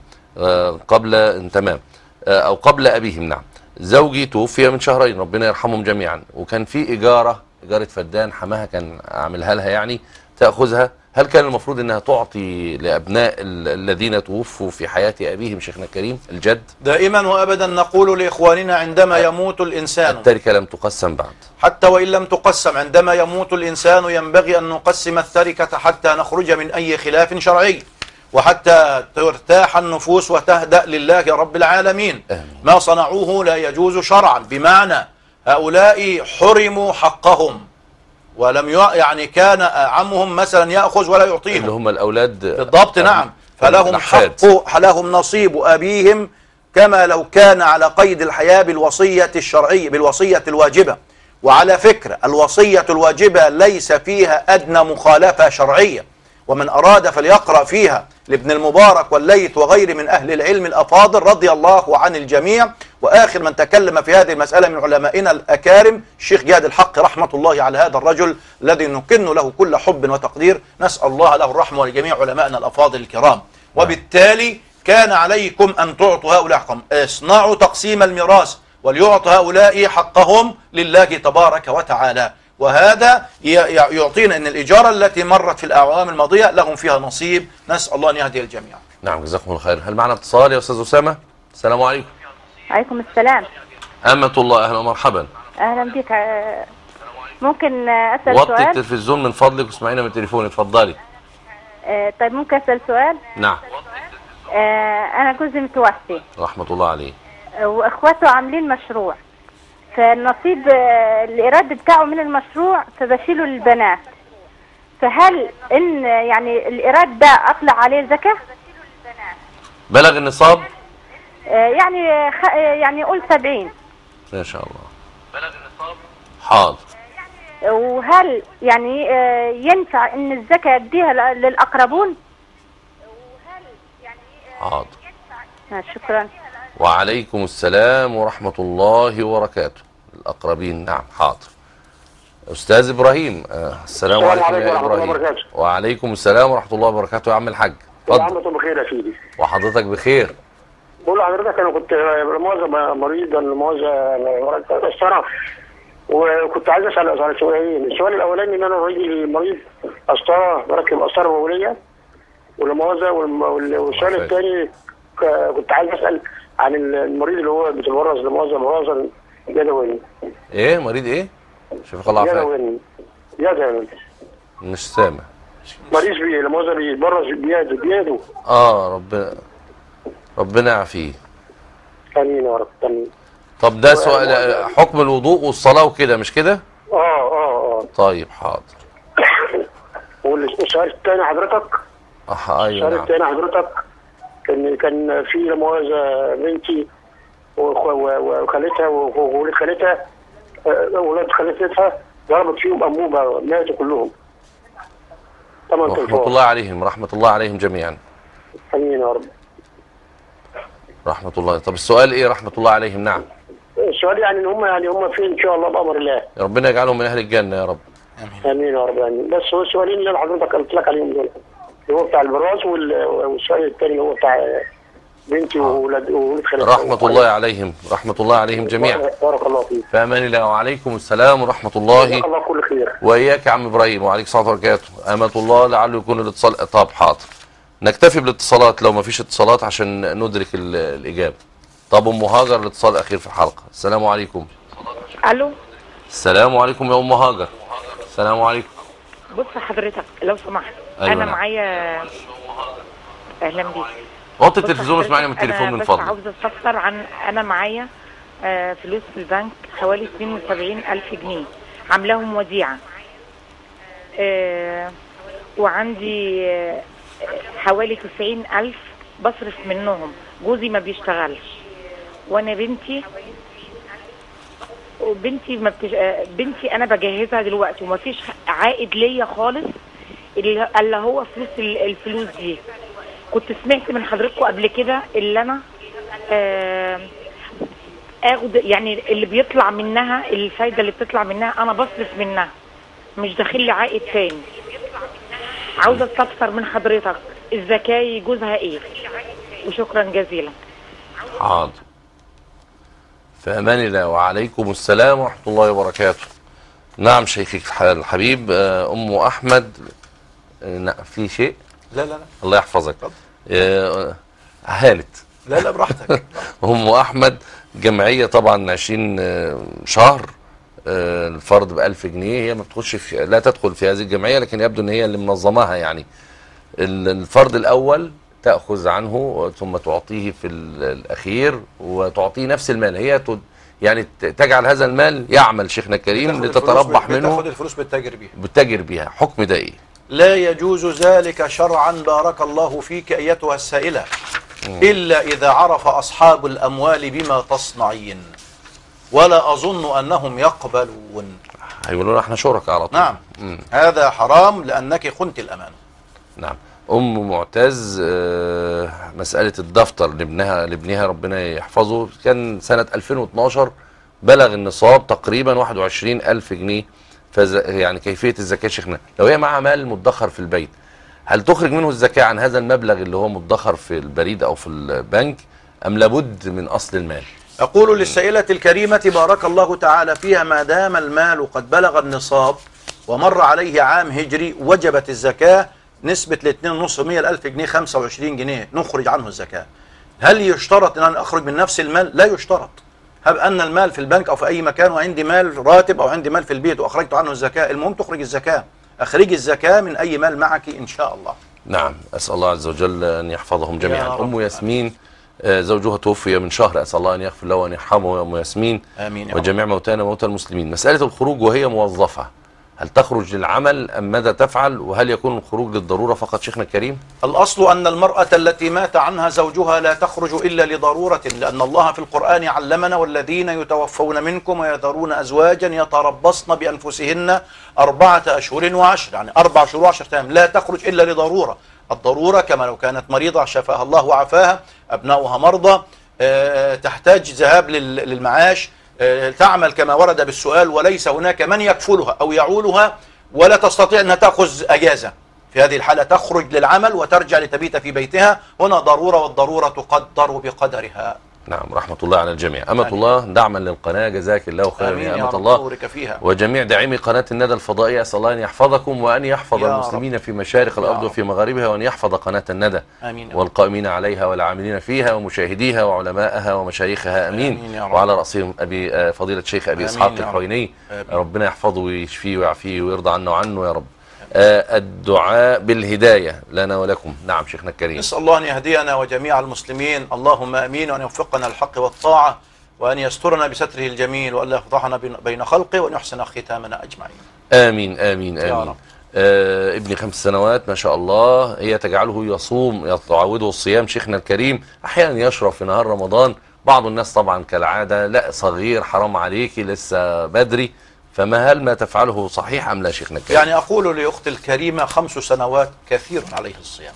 قبل أبيهم. نعم، زوجي توفي من شهرين، ربنا يرحمهم جميعا، وكان في إجارة فدان حماها كان عاملها لها يعني تأخذها. هل كان المفروض أنها تعطي لأبناء الذين توفوا في حياة أبيهم شيخنا الكريم الجد؟ دائما وأبدا نقول لإخواننا عندما يموت الإنسان، التركة لم تقسم بعد، حتى وإن لم تقسم، عندما يموت الإنسان ينبغي أن نقسم التركة حتى نخرج من أي خلاف شرعي، وحتى ترتاح النفوس وتهدأ لله رب العالمين. ما صنعوه لا يجوز شرعا، بمعنى هؤلاء حرموا حقهم، ولم يعني كان عمهم مثلا يأخذ ولا يعطيهم، اللي هم الأولاد بالضبط. نعم، فلهم حق، لهم نصيب أبيهم، كما لو كان على قيد الحياة بالوصية الشرعية، بالوصية الواجبة. وعلى فكرة الوصية الواجبة ليس فيها أدنى مخالفة شرعية، ومن أراد فليقرأ فيها لابن المبارك والليث وغير من أهل العلم الأفاضل رضي الله عن الجميع. وآخر من تكلم في هذه المسألة من علمائنا الأكارم الشيخ جاد الحق رحمة الله على هذا الرجل الذي نكن له كل حب وتقدير، نسأل الله له الرحمة ولجميع علمائنا الأفاضل الكرام. وبالتالي كان عليكم أن تعطوا هؤلاء حقهم. اصنعوا تقسيم الميراث وليعطى هؤلاء حقهم لله تبارك وتعالى. وهذا يعطينا أن الإجارة التي مرت في الأعوام الماضية لهم فيها نصيب. نسأل الله أن يهدي الجميع. نعم جزاكم الله خير. هل معنا اتصال يا أستاذ أسامة؟ السلام عليكم. عليكم السلام. أمة الله، أهلا ومرحبا. أهلا بك. ممكن أسأل وطي سؤال؟ التلفزيون من فضلك واسمعينا من التليفون، اتفضلي. طيب ممكن أسأل سؤال؟ نعم. أنا جوزي متوفي رحمة الله عليه، وإخواته عاملين مشروع، فالنصيب الإيراد بتاعه من المشروع فبشيله للبنات، فهل إن يعني الإيراد ده أطلع عليه زكاة؟ بلغ النصاب؟ يعني قول 70. ما شاء الله. بلغ النصاب؟ حاضر. وهل يعني ينفع إن الزكاة أديها للأقربون؟ حاضر. شكرا. وعليكم السلام ورحمة الله وبركاته. الأقربين، نعم حاضر. أستاذ إبراهيم، السلام عليكم يا إبراهيم. وعليكم السلام ورحمة الله وبركاته يا عم الحاج. اتفضل. عمكم بخير يا سيدي. وحضرتك بخير. بقول لحضرتك أنا كنت مريض قسطرة، وكنت عايز أسأل على سؤالين. السؤال الأولاني إن أنا راجل مريض قسطرة، بركب قسطرة بولية والموازة، والسؤال الثاني كنت عايز أسأل عن المريض اللي هو بتتورث الموازة يدوي. ايه مريض ايه؟ شوف الله عافاك. يدوي مش سامع. مريض الموازة بيتبرز بيده. ربنا يعافيه. امين يا رب. امين. طب ده سؤال حكم الوضوء والصلاة وكده مش كده؟ طيب حاضر. والسؤال الثاني حضرتك؟ ايوه. السؤال الثاني حضرتك كان في لمؤاخذة بنتي وخالتها وولاد خالتها، ولاد خالتها ضربت فيهم أنبوبة ماتوا كلهم. رحمة الله عليهم، رحمة الله عليهم جميعا. امين يا رب. رحمة الله. طب السؤال ايه رحمة الله عليهم؟ نعم. السؤال يعني ان هم فين ان شاء الله بأمر الله. ربنا يجعلهم من اهل الجنة يا رب. امين يا رب. يعني بس هو السؤالين اللي حضرتك قلت لك عليهم دول، اللي هو بتاع البراز والسؤال الثاني اللي هو بتاع بنتي وولاد خالتي. رحمة الله عليهم، رحمة الله عليهم جميعا. بارك الله فيك. في امان الله. وعليكم السلام ورحمة الله. جزاك الله كل خير. واياك يا عم ابراهيم. وعليك السلام ورحمة الله وبركاته. أمة الله لعله يكون الاتصال. طب حاضر. نكتفي بالاتصالات لو ما فيش اتصالات عشان ندرك الإجابة. طب أم هاجر الاتصال الأخير في الحلقة. السلام عليكم. ألو. السلام عليكم يا أم هاجر. السلام عليكم. بص حضرتك لو سمحت. أيوة أنا نعم. معايا. أهلا بيك. وطي التلفزيون واسمعني من التليفون من فضلك. أنا بس عاوزة أستفسر عن أنا معايا فلوس في البنك حوالي 72,000 جنيه عاملاهم وديعة. وعندي حوالي 90,000 بصرف منهم. جوزي ما بيشتغلش وانا بنتي انا بجهزها دلوقتي وما فيش عائد ليا خالص الا هو الفلوس دي. كنت سمعت من حضراتكم قبل كده اللي انا اخد يعني اللي بيطلع منها الفايده اللي بتطلع منها انا بصرف منها، مش داخل لي عائد تاني. عاوزه استفسر من حضرتك الزكاه يجوزها ايه؟ وشكرا جزيلا. حاضر. في امان الله. وعليكم السلام ورحمه الله وبركاته. نعم شيخي الحبيب. ام احمد. في شيء؟ لا الله يحفظك. هانت. لا براحتك. ام احمد جمعيه طبعا 20 شهر، الفرد ب1000 جنيه. هي ما بتخش لا تدخل في هذه الجمعيه، لكن يبدو ان هي اللي منظماها. يعني الفرد الاول تأخذ عنه ثم تعطيه في الأخير وتعطيه نفس المال. هي يعني تجعل هذا المال يعمل شيخنا الكريم لتتربح منه. تاخذ الفلوس بتتاجر بيها. حكم ده ايه؟ لا يجوز ذلك شرعا بارك الله فيك أيتها السائلة، إلا إذا عرف أصحاب الأموال بما تصنعين، ولا أظن أنهم يقبلون. هيقولون احنا شركاء على طول. نعم. هذا حرام لأنك خنت الأمان. نعم. أم معتز مسألة الدفتر لابنها ربنا يحفظه، كان سنة 2012 بلغ النصاب تقريبا 21,000 جنيه. يعني كيفية الزكاة شيخنا لو هي معها مال مدخر في البيت، هل تخرج منه الزكاة عن هذا المبلغ اللي هو مدخر في البريد أو في البنك، أم لابد من أصل المال؟ أقول للسائلة الكريمة بارك الله تعالى فيها: ما دام المال قد بلغ النصاب ومر عليه عام هجري وجبت الزكاة نسبة ل 2.5% ال1000 جنيه 25 جنيه نخرج عنه الزكاة. هل يشترط أن أنا أخرج من نفس المال؟ لا يشترط. هب أن المال في البنك أو في أي مكان وعندي مال راتب أو عندي مال في البيت وأخرجت عنه الزكاة، المهم تخرج الزكاة. أخرج الزكاة من أي مال معك إن شاء الله. نعم، أسأل الله عز وجل أن يحفظهم جميعا. أم ياسمين زوجها توفي من شهر، أسأل الله أن يغفر له وأن يرحمه يا أم ياسمين آمين يا وجميع موتانا وموتى المسلمين. مسألة الخروج وهي موظفة، هل تخرج للعمل أم ماذا تفعل؟ وهل يكون الخروج للضرورة فقط شيخنا الكريم؟ الأصل أن المرأة التي مات عنها زوجها لا تخرج إلا لضرورة، لأن الله في القرآن علمنا: والذين يتوفون منكم ويذرون أزواجا يتربصن بأنفسهن 4 أشهر و10، يعني 4 شهور و10 أيام، لا تخرج إلا لضرورة. الضرورة كما لو كانت مريضة شفاها الله وعافاها، أبناؤها مرضى، تحتاج ذهاب للمعاش، تعمل كما ورد بالسؤال وليس هناك من يكفلها أو يعولها ولا تستطيع أن تأخذ أجازة، في هذه الحالة تخرج للعمل وترجع لتبيت في بيتها. هنا ضرورة، والضرورة تقدر بقدرها. نعم، رحمة الله على الجميع. أمة الله دعما للقناة، جزاك الله خيرا يا أمة الله، وجميع داعمي قناة الندى الفضائية. أسأل الله أن يحفظكم وأن يحفظ المسلمين في مشارق الأرض وفي مغاربها، وأن يحفظ قناة الندى والقائمين عليها والعاملين فيها ومشاهديها وعلمائها ومشايخها. أمين. وعلى رأسهم أبي فضيلة الشيخ أبي إسحاق الحويني، ربنا يحفظه ويشفيه ويعافيه ويرضى عنه وعنه يا رب. الدعاء بالهداية لنا ولكم. نعم شيخنا الكريم. نسأل الله أن يهدينا وجميع المسلمين، اللهم أمين، وأن يوفقنا الحق والطاعة، وأن يسترنا بستره الجميل، وأن لا يفضحنا بين خلقه، وأن يحسن ختامنا أجمعين. آمين آمين آمين. ابني 5 سنوات ما شاء الله، هي تجعله يصوم، تعوده الصيام شيخنا الكريم، أحيانا يشرب في نهار رمضان. بعض الناس طبعا كالعادة: لا صغير، حرام عليكي، لسه بدري. فما هل ما تفعله صحيح أم لا شيخنا الكريم؟ يعني أقول لأختي الكريمة 5 سنوات كثير عليه الصيام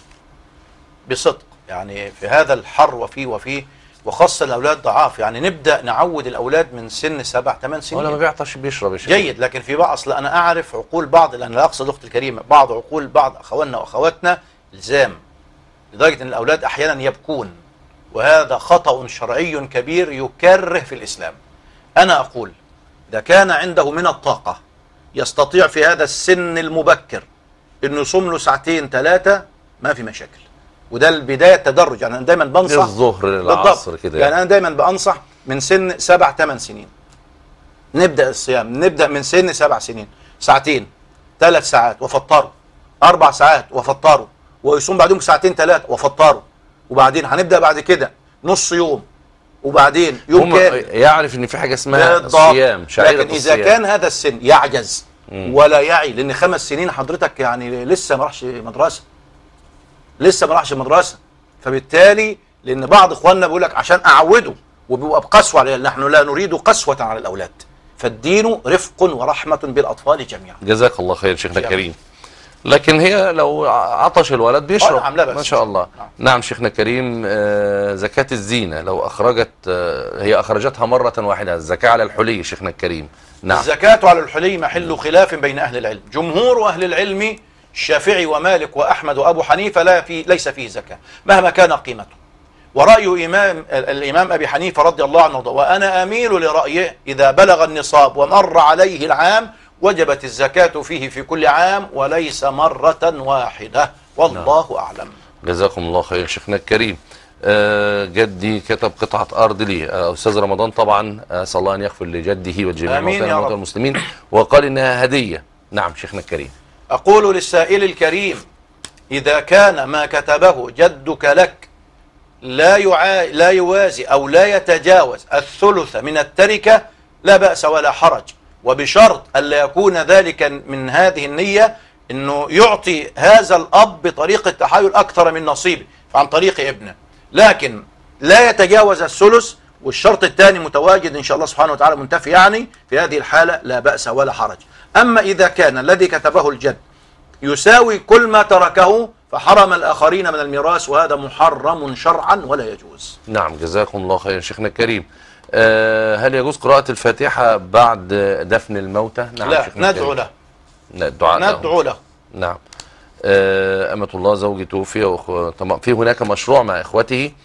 بصدق، يعني في هذا الحر وفيه وخاصة الأولاد ضعاف، يعني نبدأ نعود الأولاد من سن 7-8 سنين. ولا ما بيعطش بيشرب جيد، لكن في بعض، أصل أنا أعرف عقول بعض، لأن لا أقصد أختي الكريمة، بعض عقول بعض أخواننا وأخواتنا إلزام، لدرجة أن الأولاد أحيانا يبكون، وهذا خطأ شرعي كبير يكره في الإسلام. أنا أقول إذا كان عنده من الطاقة يستطيع في هذا السن المبكر إنه يصوم له 2-3 ما في مشاكل، وده البداية تدرج. يعني أنا دايما بنصح الظهر للعصر كده، يعني أنا دايما بنصح من سن 7-8 سنين نبدأ الصيام، نبدأ من سن 7 سنين 2 3 ساعات وفطروا، 4 ساعات وفطروا، ويصوم بعدهم 2-3 وفطروا، وبعدين هنبدأ بعد كده نص يوم، وبعدين يوم كامل. يعرف ان في حاجه اسمها الصيام، شعيره لكن اذا كان هذا السن يعجز ولا يعي، لان 5 سنين حضرتك يعني لسه ما راحش مدرسه، فبالتالي لان بعض اخواننا بيقول لك عشان اعوده، وبيبقى بقسوه عليه. نحن لا نريد قسوه على الاولاد، فالدين رفق ورحمه بالاطفال جميعا. جزاك الله خير شيخنا الكريم. لكن هي لو عطش الولد بيشرب ما شاء الله. نعم شيخنا الكريم. زكاة الزينة لو أخرجت، هي أخرجتها مرة واحدة، الزكاة على الحلي شيخنا الكريم. نعم. الزكاة على الحلي محل خلاف بين أهل العلم. جمهور أهل العلم الشافعي ومالك وأحمد وأبو حنيفة ليس فيه زكاة مهما كان قيمته، ورأي الإمام أبي حنيفة رضي الله عنه، وأنا أميل لرأيه: إذا بلغ النصاب ومر عليه العام وجبت الزكاة فيه في كل عام وليس مرة واحدة، والله أعلم. جزاكم الله خير شيخنا الكريم. جدي كتب قطعة أرض لي، أستاذ رمضان طبعا أسأل الله أن يغفر لجده والجميع موتى المسلمين، وقال إنها هدية. نعم شيخنا الكريم. أقول للسائل الكريم: إذا كان ما كتبه جدك لك لا يوازي أو لا يتجاوز 1/3 من التركة لا بأس ولا حرج، وبشرط ألا يكون ذلك من هذه النية أنه يعطي هذا الأب بطريقة تحايل أكثر من نصيبه عن طريق ابنه، لكن لا يتجاوز 1/3، والشرط الثاني متواجد إن شاء الله سبحانه وتعالى منتفي، يعني في هذه الحالة لا بأس ولا حرج. أما إذا كان الذي كتبه الجد يساوي كل ما تركه فحرم الآخرين من الميراث، وهذا محرم شرعا ولا يجوز. نعم جزاكم الله خير شيخنا الكريم. هل يجوز قراءة الفاتحة بعد دفن الموتى؟ نعم لا، ندعو له. ندعو له. نعم. أمة الله زوجي توفي، في هناك مشروع مع إخوته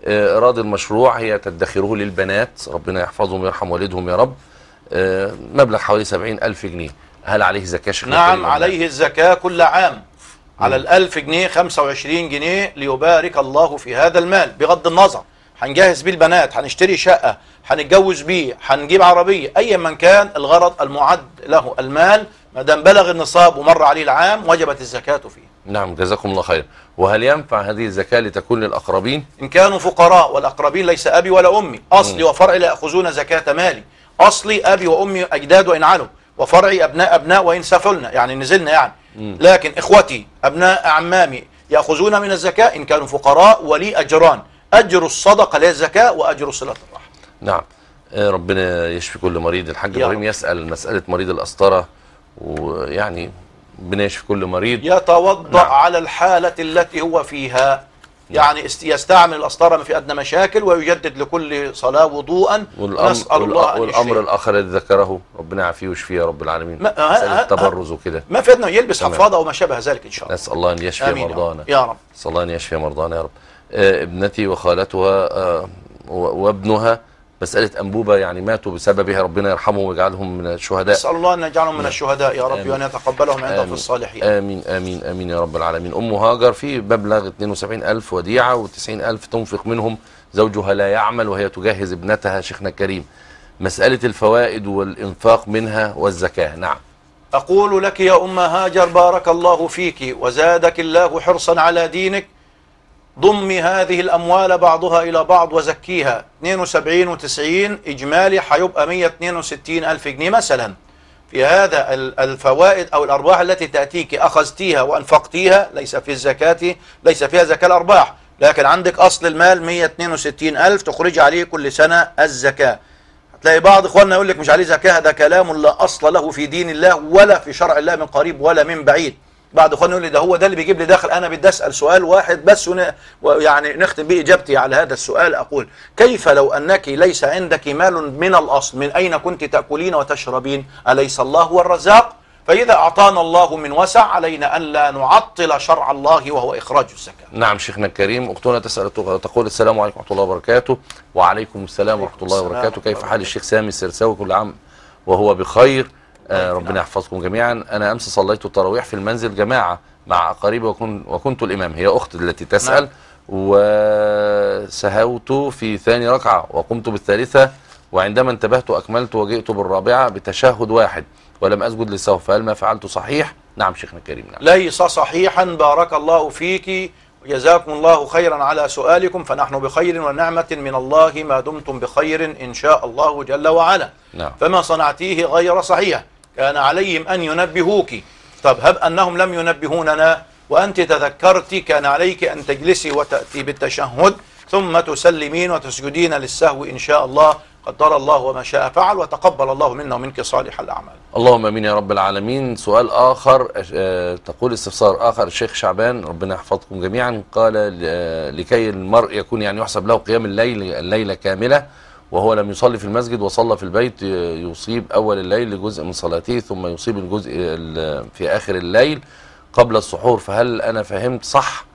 إيراد المشروع هي تدخره للبنات، ربنا يحفظهم ويرحم والدهم يا رب. مبلغ حوالي 70,000 جنيه. هل عليه زكاة شيخ؟ نعم عليه الزكاة كل عام. على 1000 جنيه 25 جنيه ليبارك الله في هذا المال، بغض النظر هنجهز بيه البنات، هنشتري شقة، هنتجوز بيه، هنجيب عربية، أي من كان الغرض المعد له المال، ما دام بلغ النصاب ومر عليه العام وجبت الزكاة فيه. نعم جزاكم الله خير. وهل ينفع هذه الزكاة لتكون للأقربين؟ إن كانوا فقراء، والأقربين ليس أبي ولا أمي، أصلي وفرعي لا يأخذون زكاة مالي. أصلي أبي وأمي أجداد وإن علوا، وفرعي أبناء وإن سفلنا، يعني نزلنا يعني. لكن إخوتي أبناء أعمامي يأخذون من الزكاة إن كانوا فقراء، ولي أجران، أجر الصدقة للزكاة وأجر صلة الرحم. نعم. ربنا يشفي كل مريض. الحاج إبراهيم يسأل مسألة مريض القسطرة، ويعني ربنا يشفي كل مريض. يتوضأ على الحالة التي هو فيها، يعني يستعمل القسطرة ما في أدنى مشاكل، ويجدد لكل صلاة وضوءا. نسأل الله أن والأمر الآخر الذي ذكره ربنا يعافيه ويشفيه يا رب العالمين، مسألة التبرز وكده، ما في أدنى يلبس حفاضة أو ما شابه ذلك إن شاء الله. نسأل الله أن يشفي مرضانا يا رب. نسأل الله أن يشفي مرضانا يا رب. ابنتي وخالتها وابنها مسألة أنبوبة يعني ماتوا بسببها، ربنا يرحمهم ويجعلهم من الشهداء. نسأل الله أن يجعلهم من الشهداء يا رب، وأن يتقبلهم عنده في الصالحين. آمين آمين آمين يا رب العالمين. أم هاجر في مبلغ 72,000 وديعة و90,000 تنفق منهم، زوجها لا يعمل وهي تجهز ابنتها شيخنا الكريم. مسألة الفوائد والإنفاق منها والزكاة. نعم. أقول لك يا أم هاجر بارك الله فيك وزادك الله حرصا على دينك، ضمي هذه الأموال بعضها إلى بعض وزكيها. 72 و90 إجمالي هيبقى 162,000 جنيه مثلا. في هذا الفوائد أو الأرباح التي تأتيك أخذتيها وأنفقتيها ليس في الزكاة، ليس فيها زكاة الأرباح، لكن عندك أصل المال 162,000 تخرج عليه كل سنة الزكاة. هتلاقي بعض إخواننا يقول لك مش عليه زكاة، هذا كلام لا أصل له في دين الله ولا في شرع الله من قريب ولا من بعيد. بعض اخواننا يقول لي ده هو ده اللي بيجيب لي داخل. انا بدي اسال سؤال واحد بس ويعني نختم به اجابتي على هذا السؤال. اقول كيف لو انك ليس عندك مال من الاصل، من اين كنت تاكلين وتشربين؟ اليس الله هو الرزاق؟ فاذا اعطانا الله من وسع علينا ان لا نعطل شرع الله وهو اخراج الزكاه. نعم شيخنا الكريم. اختنا تسال تقول السلام عليكم ورحمه الله وبركاته. وعليكم السلام ورحمه الله وبركاته. كيف حال الشيخ سامي السرساوي؟ كل عام وهو بخير. ربنا يحفظكم جميعا. أنا أمس صليت التراويح في المنزل جماعة مع أقاربي وكنت الإمام. هي أخت التي تسأل. وسهوت في ثاني ركعة وقمت بالثالثة، وعندما انتبهت أكملت وجئت بالرابعة بتشهد واحد ولم أسجد للسهو، فهل ما فعلت صحيح؟ نعم شيخنا الكريم. نعم. ليس صحيحا. بارك الله فيك وجزاكم الله خيرا على سؤالكم، فنحن بخير ونعمة من الله ما دمتم بخير إن شاء الله جل وعلا. نعم. فما صنعتيه غير صحيح، كان عليهم أن ينبهوك. طب هب أنهم لم ينبهوننا وأنت تذكرت، كان عليك أن تجلسي وتأتي بالتشهد ثم تسلمين وتسجدين للسهو إن شاء الله. قدر الله وما شاء فعل، وتقبل الله منا ومنك صالح الأعمال. اللهم امين يا رب العالمين. سؤال آخر، تقول استفسار آخر الشيخ شعبان ربنا يحفظكم جميعا، قال لكي المرء يكون يعني يحسب له قيام الليلة كاملة وهو لم يصلي في المسجد وصلى في البيت، يصيب أول الليل جزء من صلاته ثم يصيب الجزء في آخر الليل قبل السحور، فهل أنا فهمت صح؟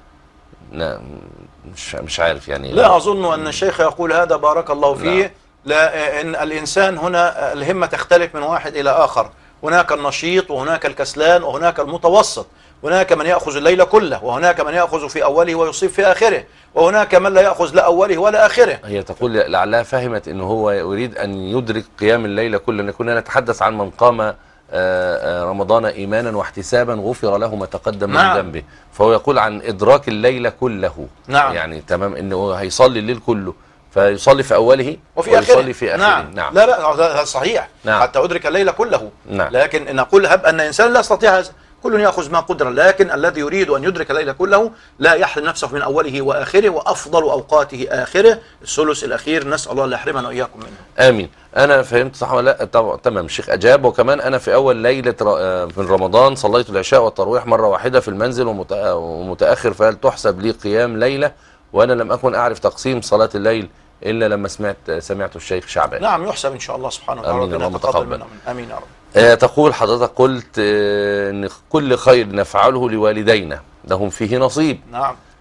مش عارف يعني. لا أظن أن الشيخ يقول هذا بارك الله فيه. لا، إن الإنسان هنا الهمة تختلف من واحد إلى آخر. هناك النشيط وهناك الكسلان وهناك المتوسط. هناك من يأخذ الليل كله، وهناك من يأخذ في أوله ويصيب في آخره، وهناك من لا يأخذ لا أوله ولا آخره. هي تقول لعلها فهمت أنه هو يريد أن يدرك قيام الليل كله. كنا نتحدث عن من قام رمضان إيمانا واحتسابا غفر له ما تقدم من ذنبه، فهو يقول عن إدراك الليل كله. نعم. يعني تمام أنه هيصلي الليل كله، فيصلي في أوله وفي آخره. في آخره. نعم. نعم. لا هذا صحيح. نعم. حتى أدرك الليل كله. نعم. لكن نقول هب أن إنسان لا يستطيع هذا، كل يأخذ ما قدر، لكن الذي يريد أن يدرك الليل كله لا يحرم نفسه من أوله وآخره، وأفضل أوقاته آخره الثلث الأخير. نسأل الله لا يحرمنا وإياكم منه. آمين. أنا فهمت صح ولا لا؟ تمام. الشيخ أجاب. وكمان أنا في أول ليلة من رمضان صليت العشاء والتراويح مرة واحدة في المنزل ومتأخر، فهل تحسب لي قيام ليلة؟ وأنا لم أكن أعرف تقسيم صلاة الليل إلا لما سمعت الشيخ شعبان. نعم يحسب إن شاء الله سبحانه وتعالى. آمين. اللهم تقبل. آمين يا رب. تقول حضرتك قلت ان كل خير نفعله لوالدينا لهم فيه نصيب. نعم.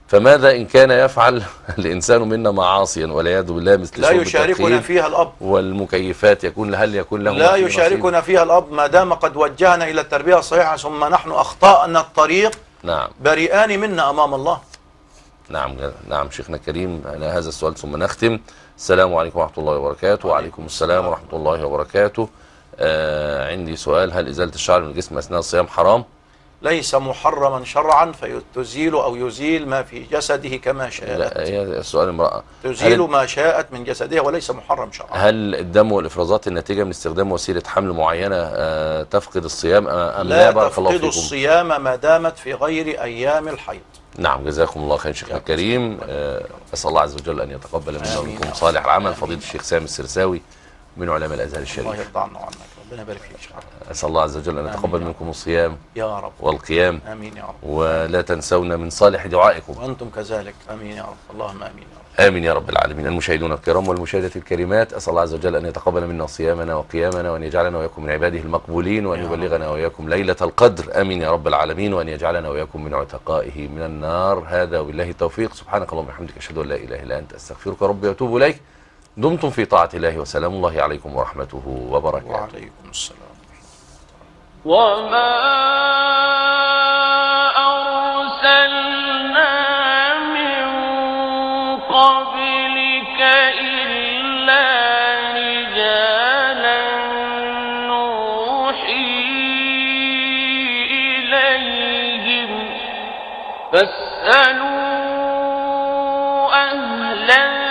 فماذا إن كان يفعل الإنسان منا معاصيا والعياذ بالله مثل لا شرب يشاركنا التدخين فيها الأب والمكيفات، هل يكون له لا نصيب؟ يشاركنا فيها الأب ما دام قد وجهنا إلى التربية الصحيحة ثم نحن أخطأنا الطريق. نعم. بريئان منا أمام الله. نعم شيخنا الكريم، على هذا السؤال ثم نختم. السلام عليكم ورحمة الله وبركاته. وعليكم السلام ورحمة الله وبركاته. عندي سؤال، هل إزالة الشعر من الجسم أثناء الصيام حرام؟ ليس محرما شرعا، فتزيل أو يزيل ما في جسده كما شاءت. لا، هي السؤال امرأة تزيل ما شاءت من جسدها وليس محرم شرعا. هل الدم والإفرازات الناتجة من استخدام وسيلة حمل معينة تفقد الصيام أم لا؟ بارك الله فيكم. لا تفقد الصيام ما دامت في غير أيام الحيض. نعم، جزاكم الله خير شيخنا الكريم. أسأل الله عز وجل أن يتقبل منا ومنكم صالح العمل. فضيلة الشيخ سامي السرساوي من علماء الأزهر الشريف، الله يرضى عنا وعنك، ربنا يبارك فيك. أسأل الله عز وجل أن يتقبل منكم الصيام يا رب والقيام. آمين يا رب. ولا تنسونا من صالح دعائكم. وأنتم كذلك. آمين يا رب. اللهم آمين يا رب. آمين يا رب العالمين. المشاهدون الكرام والمشاهدات الكريمات، أسأل الله عز وجل أن يتقبل منا صيامنا وقيامنا، وأن يجعلنا وإياكم من عباده المقبولين، وأن يبلغنا وإياكم ليلة القدر. آمين يا رب العالمين. وأن يجعلنا وإياكم من عتقائه من النار. هذا وبالله التوفيق. سبحانك اللهم وبحمدك، أشهد أن لا إله إلا أنت، أستغفرك ربي وأتوب إليك. دمتم في طاعة الله، وسلام الله عليكم ورحمته وبركاته. وعليكم السلام. وما أرسلنا من قبلك إلا رجالا نوحي إليهم فاسألوا أهل